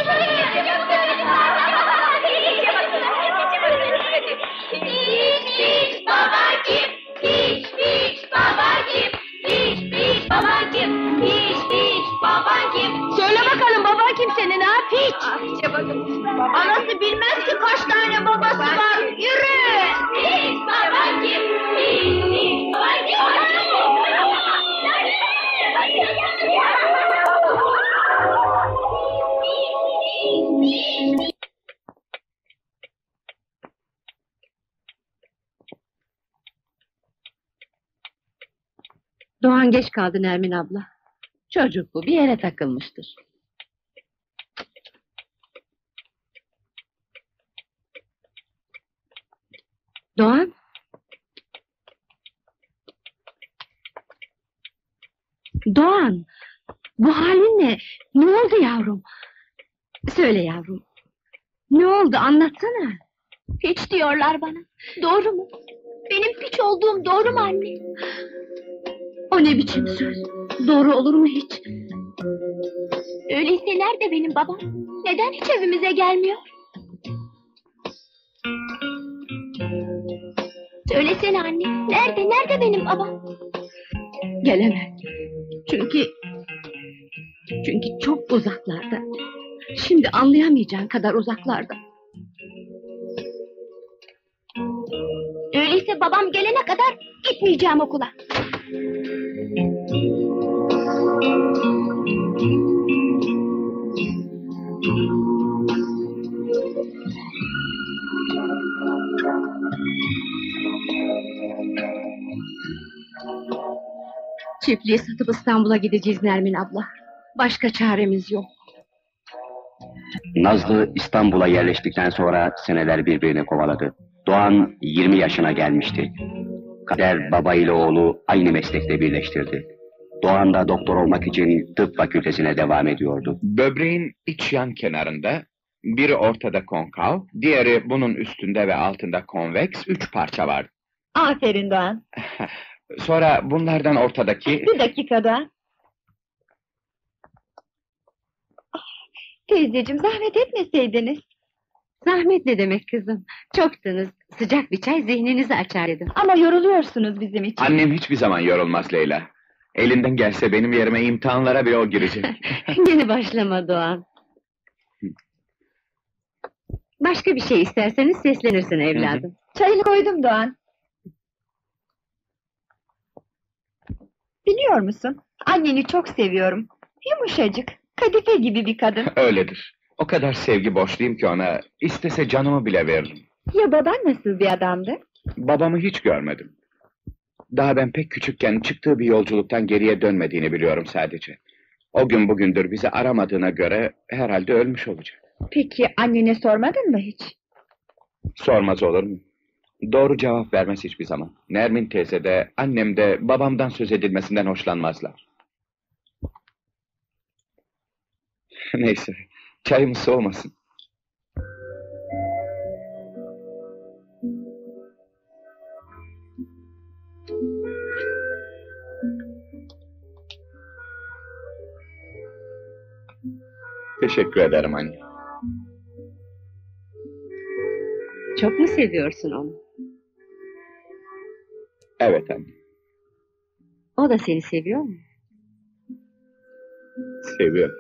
Söyle bakalım baba kim senin ha piç? Anası bilmez ki kaç tane babası var. Yürü! Piç baba kim? Piç baba kim? Doğan geç kaldı Nermin abla. Çocuk bu bir yere takılmıştır. Doğan? Doğan! Bu halin ne? Ne oldu yavrum? Söyle yavrum. Ne oldu anlatsana. Piç diyorlar bana. Doğru mu? Benim piç olduğum doğru mu anne? O ne biçim söz? Doğru olur mu hiç? Öyleyse nerede benim babam? Neden hiç evimize gelmiyor? Söylesene anne. Nerede benim babam? Gelemem. Çünkü çok uzaklarda. Şimdi anlayamayacağın kadar uzaklarda. Öyleyse babam gelene kadar gitmeyeceğim okula. Çiftliği satıp İstanbul'a gideceğiz Nermin abla. Başka çaremiz yok. Nazlı İstanbul'a yerleştikten sonra seneler birbirini kovaladı. Doğan 20 yaşına gelmişti. Kader baba ile oğlu aynı meslekte birleştirdi. Doğan da doktor olmak için tıp fakültesine devam ediyordu. Böbreğin iç yan kenarında, biri ortada konkav, diğeri bunun üstünde ve altında konveks 3 parça var. Aferin Doğan. Sonra bunlardan ortadaki... Bir dakika Doğan. Teyzeciğim zahmet etmeseydiniz. Zahmet ne demek kızım? Çoktunuz. Sıcak bir çay zihninizi açar dedim. Ama yoruluyorsunuz bizim için. Annem hiçbir zaman yorulmaz Leyla. Elinden gelse benim yerime imtihanlara bile o girecek. Yeni başlama Doğan. Başka bir şey isterseniz seslenirsin evladım. Çayını koydum Doğan. Biliyor musun? Anneni çok seviyorum. Yumuşacık, kadife gibi bir kadın. Öyledir. O kadar sevgi borçluyum ki ona, istese canımı bile veririm. Ya baban nasıl bir adamdı? Babamı hiç görmedim. Daha ben pek küçükken çıktığı bir yolculuktan geriye dönmediğini biliyorum sadece. O gün bugündür bizi aramadığına göre herhalde ölmüş olacak. Peki annene sormadın mı hiç? Sormaz olur mu? Doğru cevap vermez hiçbir zaman. Nermin teyze de, annem de babamdan söz edilmesinden hoşlanmazlar. Neyse, çayımız soğumasın. Teşekkür ederim anne. Çok mu seviyorsun onu? Evet anne, O da seni seviyor mu? seviyorum.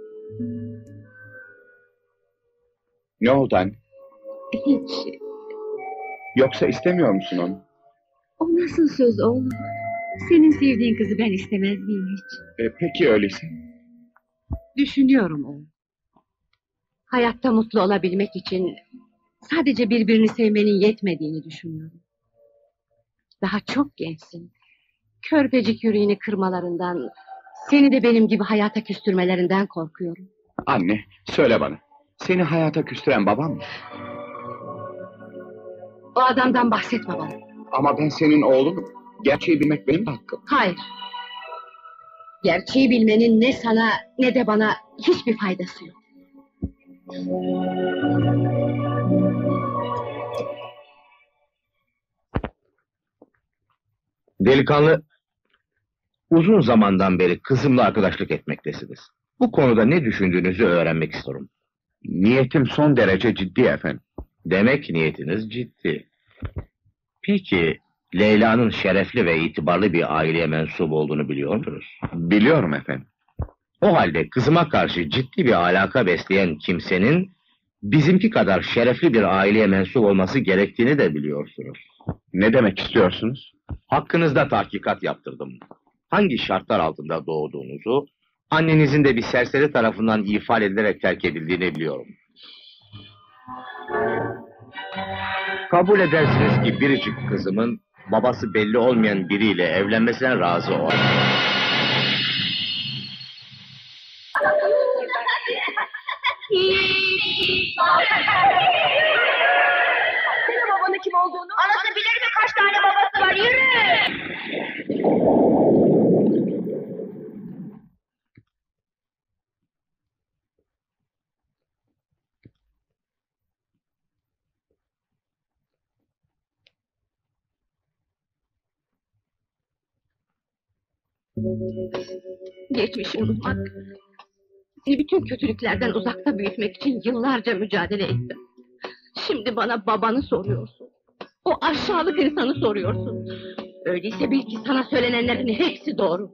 Ne oldu anne? Hiç. Yoksa istemiyor musun onu? O nasıl söz oğlum? Senin sevdiğin kızı ben istemez miyim hiç? Peki öyleyse. Düşünüyorum oğlum. Hayatta mutlu olabilmek için sadece birbirini sevmenin yetmediğini düşünüyorum. Daha çok gençsin. Körpecik yüreğini kırmalarından, seni de benim gibi hayata küstürmelerinden korkuyorum. Anne, söyle bana. Seni hayata küstüren babam mı? O adamdan bahsetme bana. Ama ben senin oğlunum. Gerçeği bilmek benim de hakkım. Hayır. Gerçeği bilmenin ne sana ne de bana hiçbir faydası yok. Delikanlı, uzun zamandan beri kızımla arkadaşlık etmektesiniz. Bu konuda ne düşündüğünüzü öğrenmek istiyorum. Niyetim son derece ciddi efendim. Demek niyetiniz ciddi. Peki, Leyla'nın şerefli ve itibarlı bir aileye mensup olduğunu biliyor musunuz? Biliyorum efendim. O halde kızıma karşı ciddi bir alaka besleyen kimsenin bizimki kadar şerefli bir aileye mensup olması gerektiğini de biliyorsunuz. Ne demek istiyorsunuz? Hakkınızda tahkikat yaptırdım. Hangi şartlar altında doğduğunuzu, annenizin de bir serseri tarafından ifade edilerek terk edildiğini biliyorum. Kabul edersiniz ki biricik kızımın babası belli olmayan biriyle evlenmesine razı ol. Senin babanın kim olduğunu? Anası bilir mi kaç tane babası var? Yürü! Geçmişi unutmak, seni bütün kötülüklerden uzakta büyütmek için yıllarca mücadele ettim. Şimdi bana babanı soruyorsun. O aşağılık insanı soruyorsun. Öyleyse bil ki sana söylenenlerin hepsi doğru.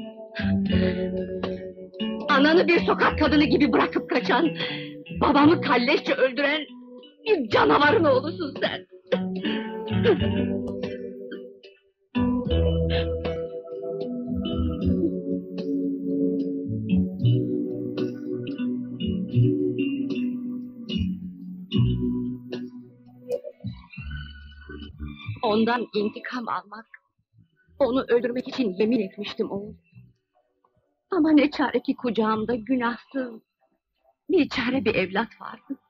Ananı bir sokak kadını gibi bırakıp kaçan, babamı kalleşçe öldüren bir canavarın oğlusun sen. Ondan intikam almak, onu öldürmek için yemin etmiştim oğul. Ama ne çare ki kucağımda günahsız, bir çare bir evlat vardı.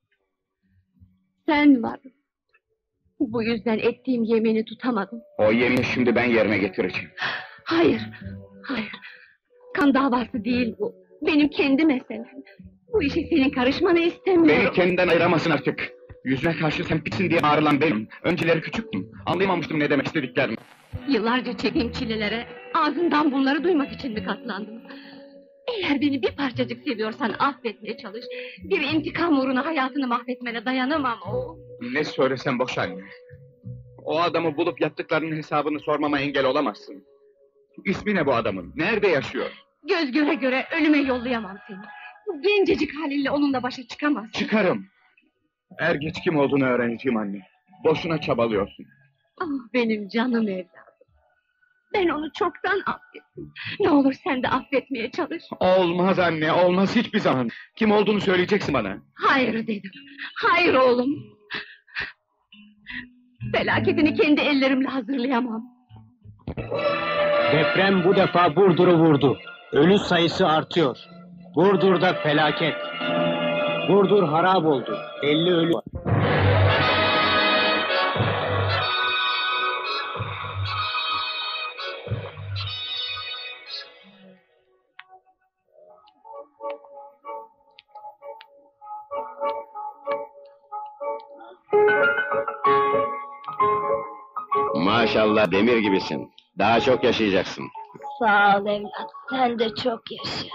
Sen vardın. Bu yüzden ettiğim yemini tutamadım. O yemini şimdi ben yerine getireceğim. Hayır, hayır. Kan davası değil bu. Benim kendi meselem. Bu işe senin karışmanı istemiyorum. Beni kendinden ayıramazsın artık. Yüzüne karşı sen pissin diye bağırılan benim. Önceleri küçüktüm. Anlayamamıştım ne demek istediklerini. Yıllarca çektiğim çilelere, ağzından bunları duymak için mi katlandım? Eğer beni bir parçacık seviyorsan affetmeye çalış. Bir intikam uğruna hayatını mahvetmene dayanamam oğul. Ne söylesen boş anne. O adamı bulup yaptıklarının hesabını sormama engel olamazsın. İsmi ne bu adamın? Nerede yaşıyor? Göz göre göre ölüme yollayamam seni. Bu gencecik halinle onunla başa çıkamazsın. Çıkarım. Er geç kim olduğunu öğreneceğim anne. Boşuna çabalıyorsun. Ah benim canım evladım. Ben onu çoktan affettim. Ne olur sen de affetmeye çalış. Olmaz anne, olmaz hiçbir zaman. Kim olduğunu söyleyeceksin bana. Hayır dedim. Hayır oğlum. Felaketini kendi ellerimle hazırlayamam. Deprem bu defa Burdur'u vurdu. Ölü sayısı artıyor. Burdur'da felaket. Burdur harap oldu. 50 ölü var. Maşallah demir gibisin. Daha çok yaşayacaksın. Sağ ol evlat, sen de çok yaşa.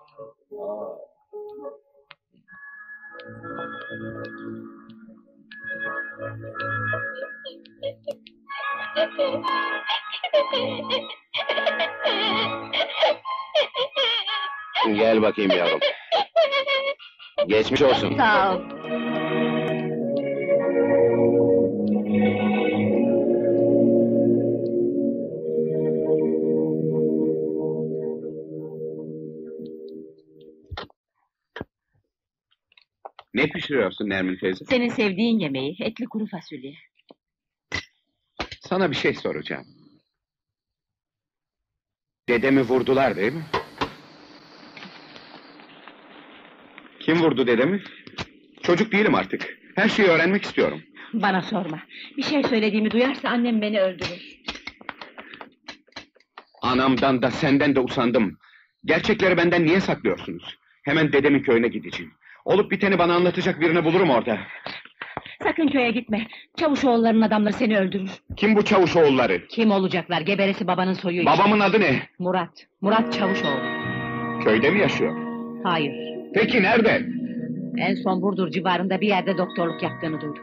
Gel bakayım yavrum. Geçmiş olsun. Sağ ol. Ne pişiriyorsun Nermin teyze? Senin sevdiğin yemeği, etli kuru fasulye. Sana bir şey soracağım. Dedemi vurdular değil mi? Kim vurdu dedemi? Çocuk değilim artık. Her şeyi öğrenmek istiyorum. Bana sorma. Bir şey söylediğimi duyarsa annem beni öldürür. Anamdan da senden de usandım. Gerçekleri benden niye saklıyorsunuz? Hemen dedemin köyüne gideceğim. Olup biteni bana anlatacak birini bulurum orada. Sakın köye gitme. Çavuşoğullarının adamları seni öldürür. Kim bu Çavuşoğulları? Kim olacaklar? Geberesi babanın soyu işte. Babamın adı ne? Murat. Murat Çavuşoğlu. Köyde mi yaşıyor? Hayır. Peki nerede? En son Burdur civarında bir yerde doktorluk yaptığını duyduk.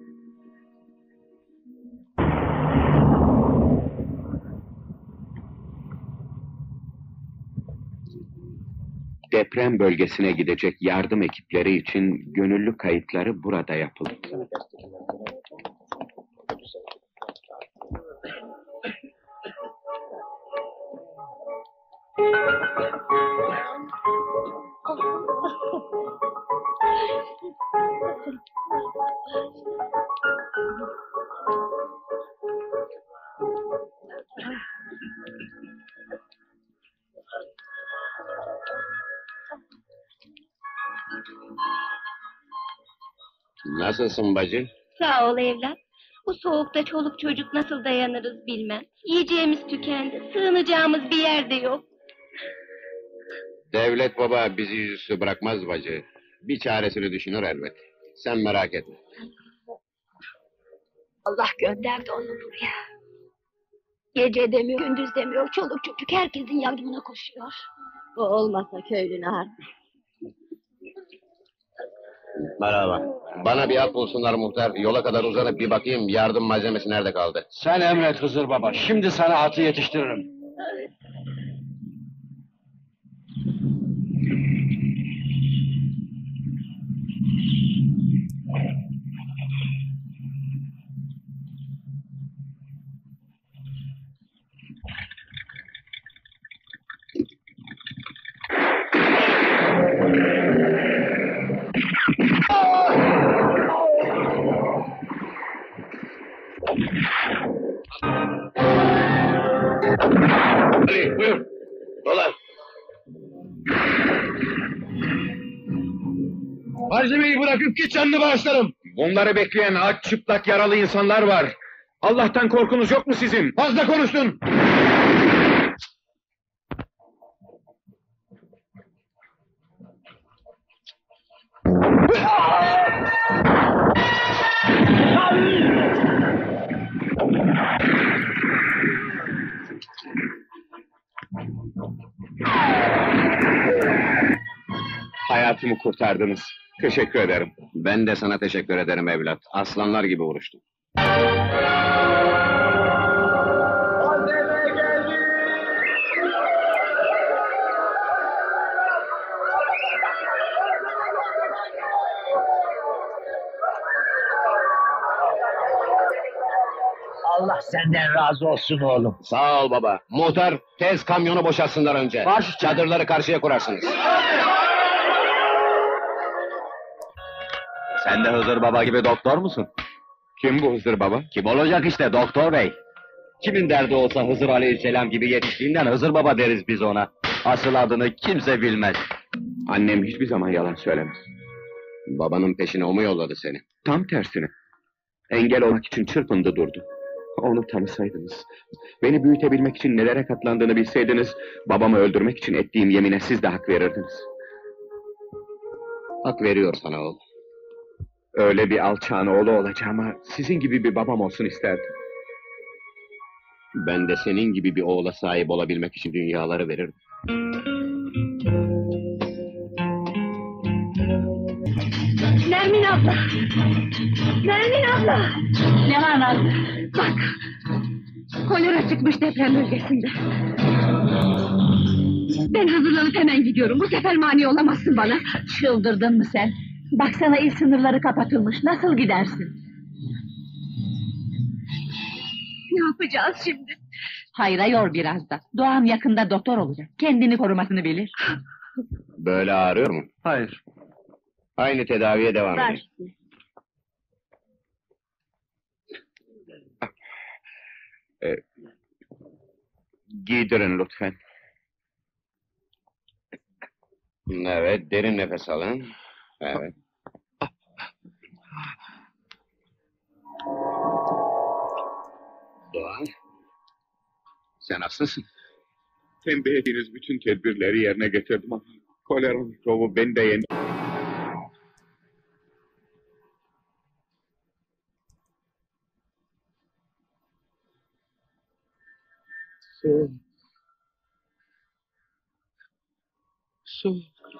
Deprem bölgesine gidecek yardım ekipleri için gönüllü kayıtları burada yapıldı. Nasılsın bacı? Sağ ol evlat. Bu soğukta çoluk çocuk nasıl dayanırız bilmem. Yiyeceğimiz tükendi, sığınacağımız bir yer de yok. Devlet baba bizi yüzüstü bırakmaz bacı. Bir çaresini düşünür elbet. Sen merak etme. Allah gönderdi onu buraya. Gece demiyor, gündüz demiyor, çoluk çocuk herkesin yardımına koşuyor. O olmasa köylü nar. Merhaba. Bana bir at bulsunlar muhtar. Yola kadar uzanıp bir bakayım yardım malzemesi nerede kaldı. Sen emret Hızır Baba. Şimdi sana atı yetiştiririm. Hadi buyur. Dolan. Malzemeyi bırakıp git canını bağışlarım. Bunları bekleyen aç çıplak yaralı insanlar var. Allah'tan korkunuz yok mu sizin? Fazla konuştun. Hayatımı kurtardınız. Teşekkür ederim. Ben de sana teşekkür ederim evlat. Aslanlar gibi vuruştun. Allah senden razı olsun oğlum. Sağ ol baba. Muhtar, tez kamyonu boşaltsınlar önce. Baş- Çadırları karşıya kurarsınız. Sen de Hızır Baba gibi doktor musun? Kim bu Hızır baba? Kim olacak işte doktor bey. Kimin derdi olsa Hızır Aleyhisselam gibi yetiştiğinden Hızır Baba deriz biz ona. Asıl adını kimse bilmez. Annem hiçbir zaman yalan söylemez. Babanın peşine o mu yolladı seni? Tam tersine. Engel olmak için çırpındı durdu. Onu tanısaydınız, beni büyütebilmek için nelere katlandığını bilseydiniz, babamı öldürmek için ettiğim yemine siz de hak verirdiniz. Hak veriyor sana oğul. Öyle bir alçağın oğlu olacağıma, sizin gibi bir babam olsun isterdim. Ben de senin gibi bir oğula sahip olabilmek için dünyaları verirdim. Nermin abla! Nermin abla! Ne var Nazlı? Bak! Kolera çıkmış deprem bölgesinde. Ben hazırlanıp hemen gidiyorum. Bu sefer mani olamazsın bana. Çıldırdın mı sen? Baksana il sınırları kapatılmış. Nasıl gidersin? Ne yapacağız şimdi? Hayra yor biraz da. Doğan yakında doktor olacak. Kendini korumasını bilir. Böyle ağrıyor mu? Hayır. Aynı tedaviye devam edin. Var. Giydirin lütfen. Evet, derin nefes alın. Evet. Doğan. Sen hastasın. Tembih ettiğiniz bütün tedbirleri yerine getirdim ama kolera mikrobu beni de yendi. Su. Su.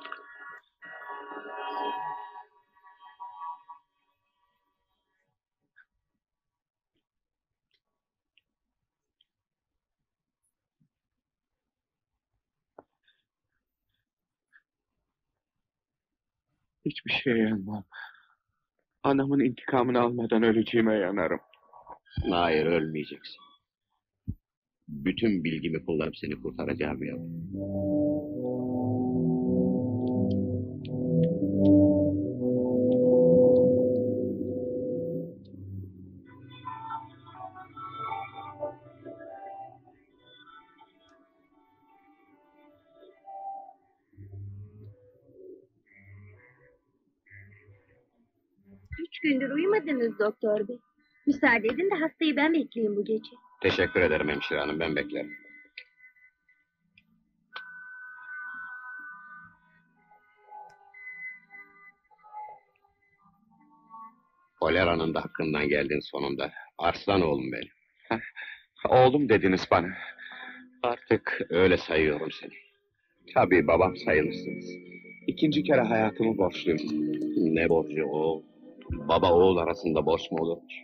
Hiçbir şeye yanmam. Anamın intikamını almadan öleceğime yanarım. Hayır, ölmeyeceksin. Bütün bilgimi kullanıp seni kurtaracağım ya. Üç gündür uyumadınız doktor bey. Müsaade edin de hastayı ben bekleyeyim bu gece. Teşekkür ederim hemşire hanım, ben beklerim. Koleranın da hakkından geldin sonunda. Arslan oğlum benim. Oğlum dediniz bana. Artık öyle sayıyorum seni. Tabii babam sayılırsınız. İkinci kere hayatımı borçluyum. Ne borcu oğul? Baba oğul arasında borç mu olurmuş?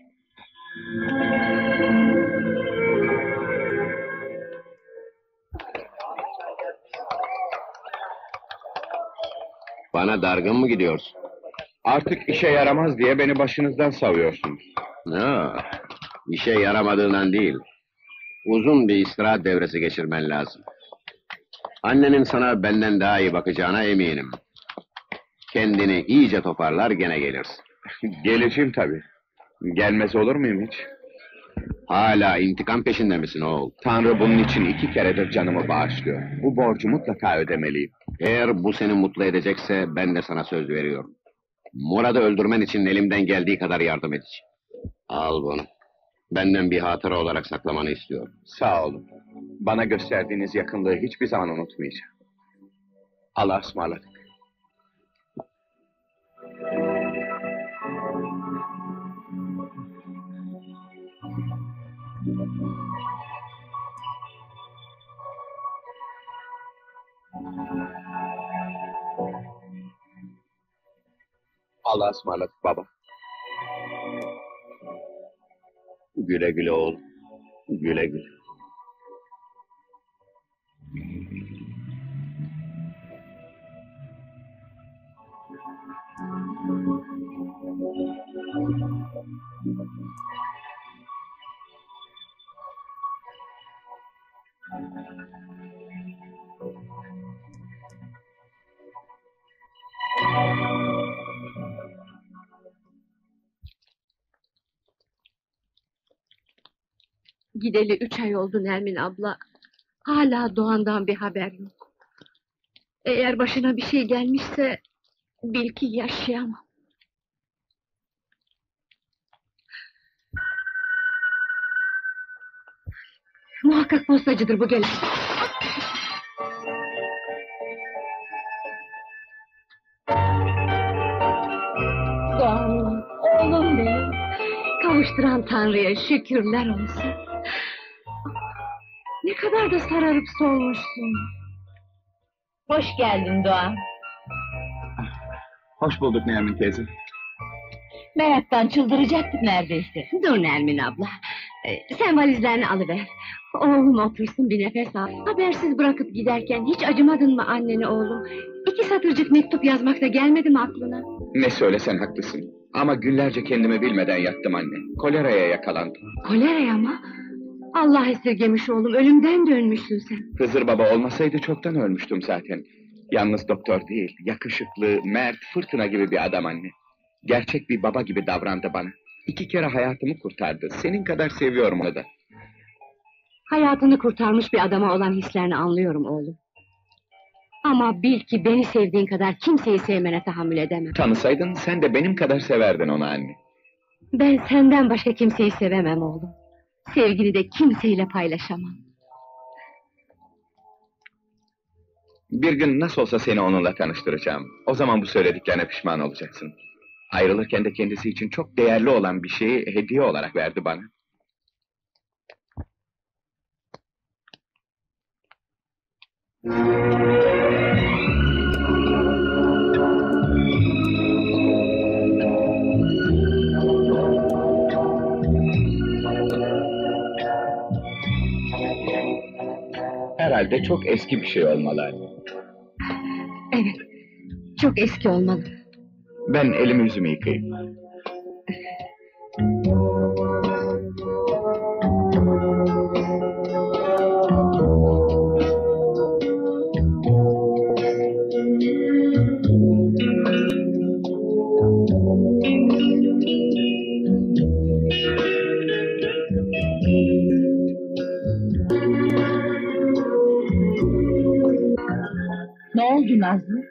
Bana dargın mı gidiyorsun? Artık işe yaramaz diye beni başınızdan savuyorsunuz. Ha, işe yaramadığından değil. Uzun bir istirahat devresi geçirmen lazım. Annenin sana benden daha iyi bakacağına eminim. Kendini iyice toparlar gene gelirsin. Geleceğim tabii. Gelmez olur muyum hiç? Hala intikam peşinde misin oğul? Tanrı bunun için 2 keredir canımı bağışlıyor. Bu borcu mutlaka ödemeliyim. Eğer bu seni mutlu edecekse ben de sana söz veriyorum. Murad'ı öldürmen için elimden geldiği kadar yardım edeceğim. Al bunu. Benden bir hatıra olarak saklamanı istiyorum. Sağ olun. Bana gösterdiğiniz yakınlığı hiçbir zaman unutmayacağım. Allah'a ısmarladık. Allah'a ısmarladık baba. Güle güle oğul. Güle güle. Gideli 3 ay oldu Nermin abla. Hala Doğan'dan bir haber yok. Eğer başına bir şey gelmişse bil ki yaşayamam. Muhakkak postacıdır bu gelen. Doğan'ım, oğlum benim. Kavuşturan Tanrı'ya şükürler olsun. Ne kadar da sararıp solmuşsun. Hoş geldin Doğan. Hoş bulduk Nermin teyze. Meraktan çıldıracaktık neredeyse. Dur Nermin abla. Sen valizlerini alıver. Oğlum otursun bir nefes al. Habersiz bırakıp giderken hiç acımadın mı annene oğlum? 2 satırcık mektup yazmakta gelmedi mi aklına? Ne söylesen haklısın. Ama günlerce kendimi bilmeden yattım anne. Koleraya yakalandım. Koleraya mı? Allah esirgemiş oğlum, ölümden dönmüşsün sen. Hızır baba olmasaydı çoktan ölmüştüm zaten. Yalnız doktor değil, yakışıklı, mert, fırtına gibi bir adam anne. Gerçek bir baba gibi davrandı bana. 2 kere hayatımı kurtardı. Senin kadar seviyorum onu da. Hayatını kurtarmış bir adama olan hislerini anlıyorum oğlum. Ama bil ki beni sevdiğin kadar kimseyi sevmene tahammül edemem. Tanısaydın sen de benim kadar severdin onu anne. Ben senden başka kimseyi sevemem oğlum. Sevgini de kimseyle paylaşamam. Bir gün nasıl olsa seni onunla tanıştıracağım. O zaman bu söylediklerine pişman olacaksın. Ayrılırken de kendisi için çok değerli olan bir şeyi hediye olarak verdi bana. Herhalde çok eski bir şey olmalı anne. Evet, çok eski olmalı. Ben elimi yüzümü yıkayayım. Ne oldu Nazlı?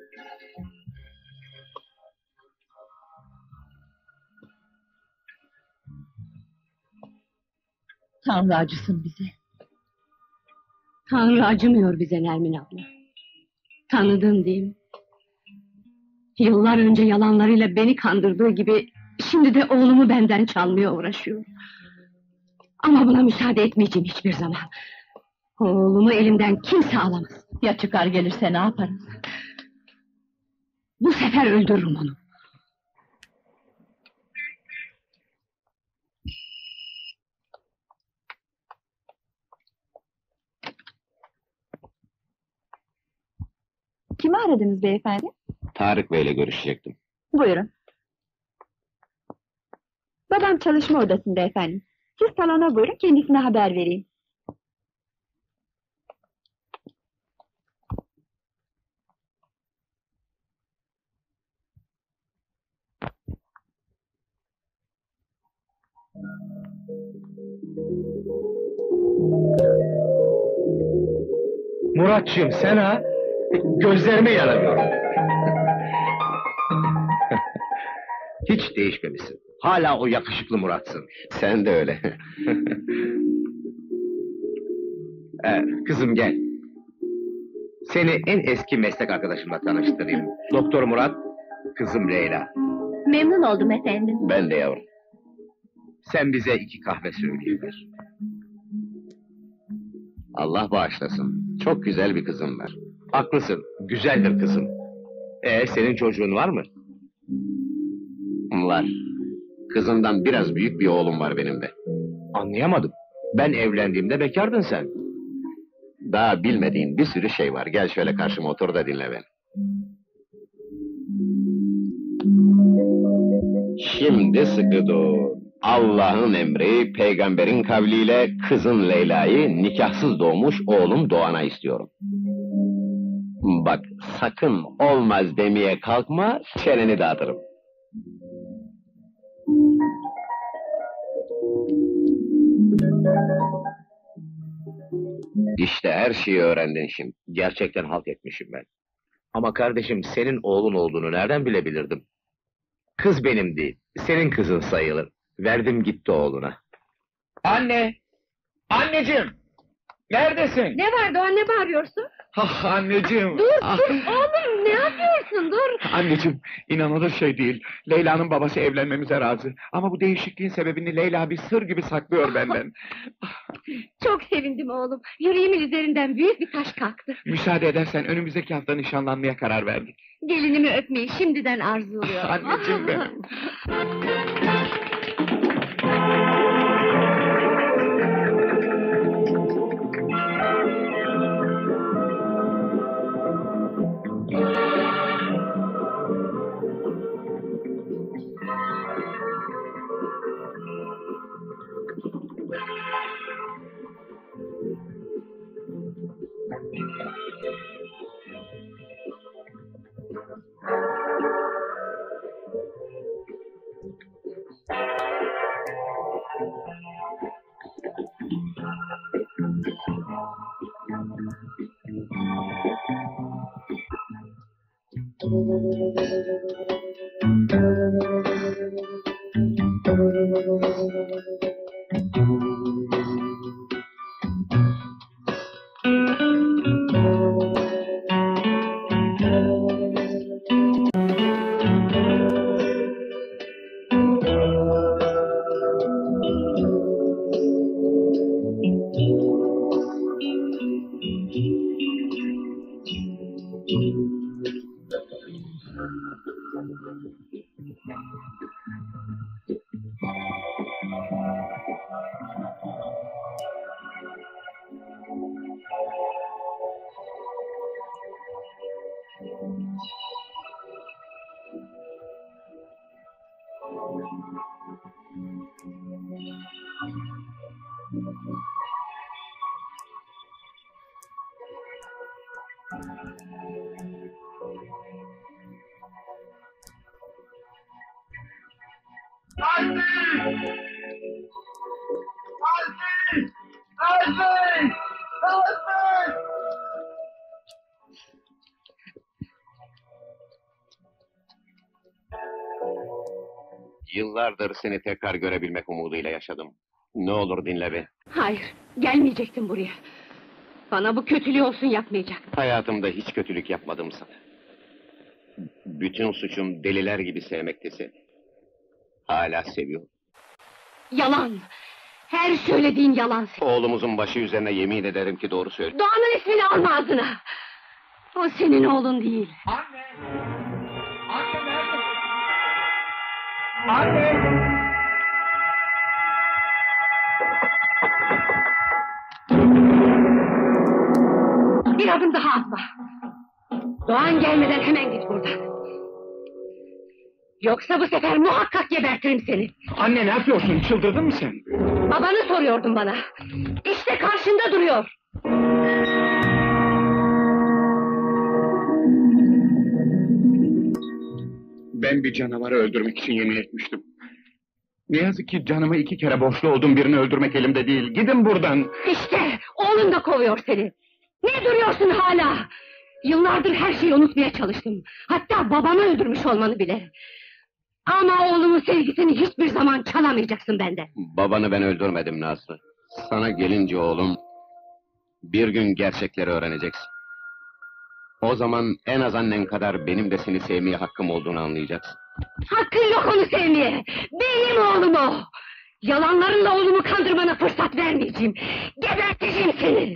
Tanrı acısın bize. Tanrı acımıyor bize Nermin abla. Tanıdın değil mi? Yıllar önce yalanlarıyla beni kandırdığı gibi şimdi de oğlumu benden çalmaya uğraşıyor. Ama buna müsaade etmeyeceğim hiçbir zaman. Oğlumu elimden kimse alamaz. Ya çıkar gelirse ne yaparız? Bu sefer öldürürüm onu. Kimi aradınız beyefendi? Tarık Bey'le görüşecektim. Buyurun. Babam çalışma odasında efendim. Siz salona buyurun, kendisine haber vereyim. Muratçığım sen ha? Gözlerime yanamıyorum. Hiç değişmemişsin. Hala o yakışıklı Murat'sın. Sen de öyle. Kızım gel. Seni en eski meslek arkadaşımla tanıştırayım. Doktor Murat, kızım Leyla. Memnun oldum efendim. Ben de yavrum. Sen bize 2 kahve söyleyiver. Allah bağışlasın. Çok güzel bir kızım var. Haklısın, güzeldir kızım. Senin çocuğun var mı? Var. Kızımdan biraz büyük bir oğlum var benim de. Anlayamadım. Ben evlendiğimde bekardın sen. Daha bilmediğin bir sürü şey var. Gel şöyle karşıma otur da dinle beni. Şimdi sıkı dur. Allah'ın emri, peygamberin kavliyle kızın Leyla'yı nikahsız doğmuş oğlum Doğan'a istiyorum. Bak, sakın olmaz demeye kalkma, çeneni dağıtırım. İşte her şeyi öğrendin şimdi. Gerçekten halt etmişim ben. Ama kardeşim, senin oğlun olduğunu nereden bilebilirdim? Kız benim değil, senin kızın sayılır. Verdim gitti oğluna. Anne! Anneciğim! Neredesin? Ne var Doğan, ne bağırıyorsun? Ah anneciğim! Dur oğlum, ne yapıyorsun, dur! Anneciğim, inanılır şey değil. Leyla'nın babası evlenmemize razı. Ama bu değişikliğin sebebini Leyla bir sır gibi saklıyor benden. Çok sevindim oğlum, yüreğimin üzerinden büyük bir taş kalktı. Müsaade edersen önümüzdeki hafta nişanlanmaya karar verdik. Gelinimi öpmeyi şimdiden arzuluyorum. Anneciğim benim. Yıllardır seni tekrar görebilmek umuduyla yaşadım. Ne olur dinle beni. Hayır, gelmeyecektin buraya. Bana bu kötülüğü olsun yapmayacaktın. Hayatımda hiç kötülük yapmadım sana. Bütün suçum deliler gibi sevmekti seni. Hala seviyorum. Yalan! Her söylediğin yalan. Oğlumuzun başı üzerine yemin ederim ki doğru söylüyor. Doğan'ın ismini alma ağzına! O senin oğlun değil. Anne! Anne nerede? Anne! Bir adım daha atma! Doğan gelmeden hemen git buradan. Yoksa bu sefer muhakkak gebertirim seni. Anne ne yapıyorsun? Çıldırdın mı sen? Babanı soruyordun bana. İşte karşında duruyor. Ben bir canavarı öldürmek için yemin etmiştim. Ne yazık ki canımı 2 kere borçlu olduğum birini öldürmek elimde değil. Gidin buradan. İşte oğlun da kovuyor seni. Ne duruyorsun hala? Yıllardır her şeyi unutmaya çalıştım. Hatta babamı öldürmüş olmanı bile. Ama oğlumun sevgisini hiçbir zaman çalamayacaksın benden. Babanı ben öldürmedim Nazlı. Sana gelince oğlum, bir gün gerçekleri öğreneceksin. O zaman en az annen kadar benim de seni sevmeye hakkım olduğunu anlayacaksın. Hakkın yok onu sevmeye. Benim oğlum o. Yalanlarınla oğlumu kandırmana fırsat vermeyeceğim. Geberteceğim seni.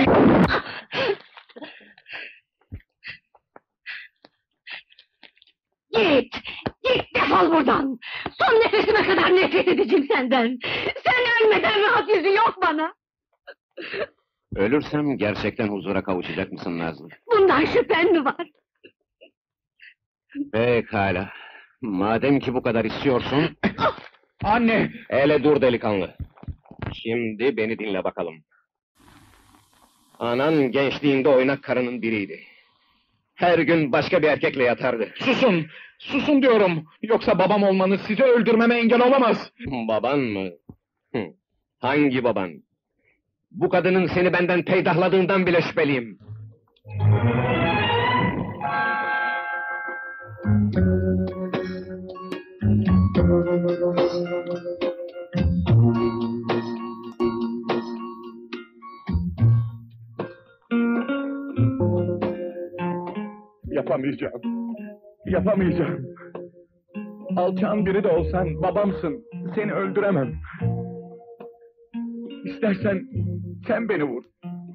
Git! Git defol buradan! Son nefesime kadar nefret edeceğim senden! Sen ölmeden rahat yüzü yok bana! Ölürsem gerçekten huzura kavuşacak mısın Nazlı? Bundan şüphen mi var? Pekala. Madem ki bu kadar istiyorsun... Anne! Hele dur delikanlı. Şimdi beni dinle bakalım. Anan gençliğinde oynak karının biriydi. Her gün başka bir erkekle yatardı. Susun! Susun diyorum! Yoksa babam olmanız sizi öldürmeme engel olamaz! Baban mı? Hangi baban? Bu kadının seni benden peydahladığından bile şüpheliyim. Yapamayacağım. Yapamayacağım. Alçağın biri de olsan babamsın. Seni öldüremem. İstersen sen beni vur.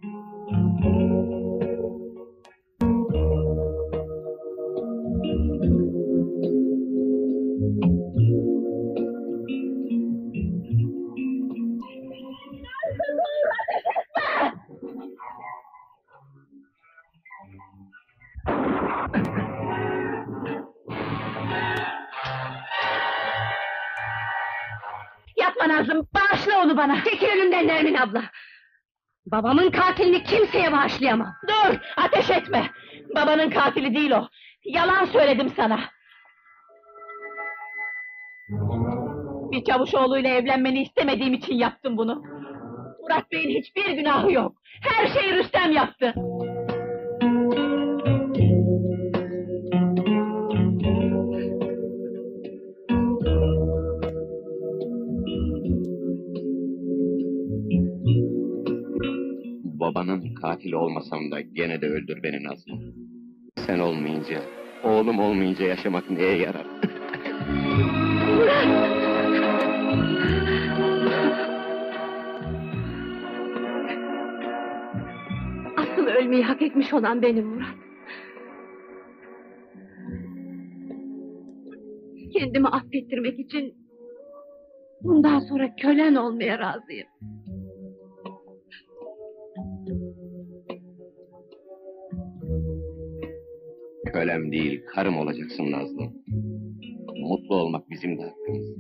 Yapma Nazım, bağışla onu bana! Çekil önümden Nermin abla! Babamın katilini kimseye bağışlayamam! Dur, ateş etme! Babanın katili değil o! Yalan söyledim sana! Bir çavuşoğluyla evlenmeni istemediğim için yaptım bunu! Murat Bey'in hiçbir günahı yok! Her şeyi Rüstem yaptı! Babanın katili olmasam da gene de öldür beni Nazlı. Sen olmayınca, oğlum olmayınca yaşamak neye yarar? Asıl ölmeyi hak etmiş olan benim Murat. Kendimi affettirmek için bundan sonra kölen olmaya razıyım. Kölem değil, karım olacaksın Nazlı. Mutlu olmak bizim de hakkımız.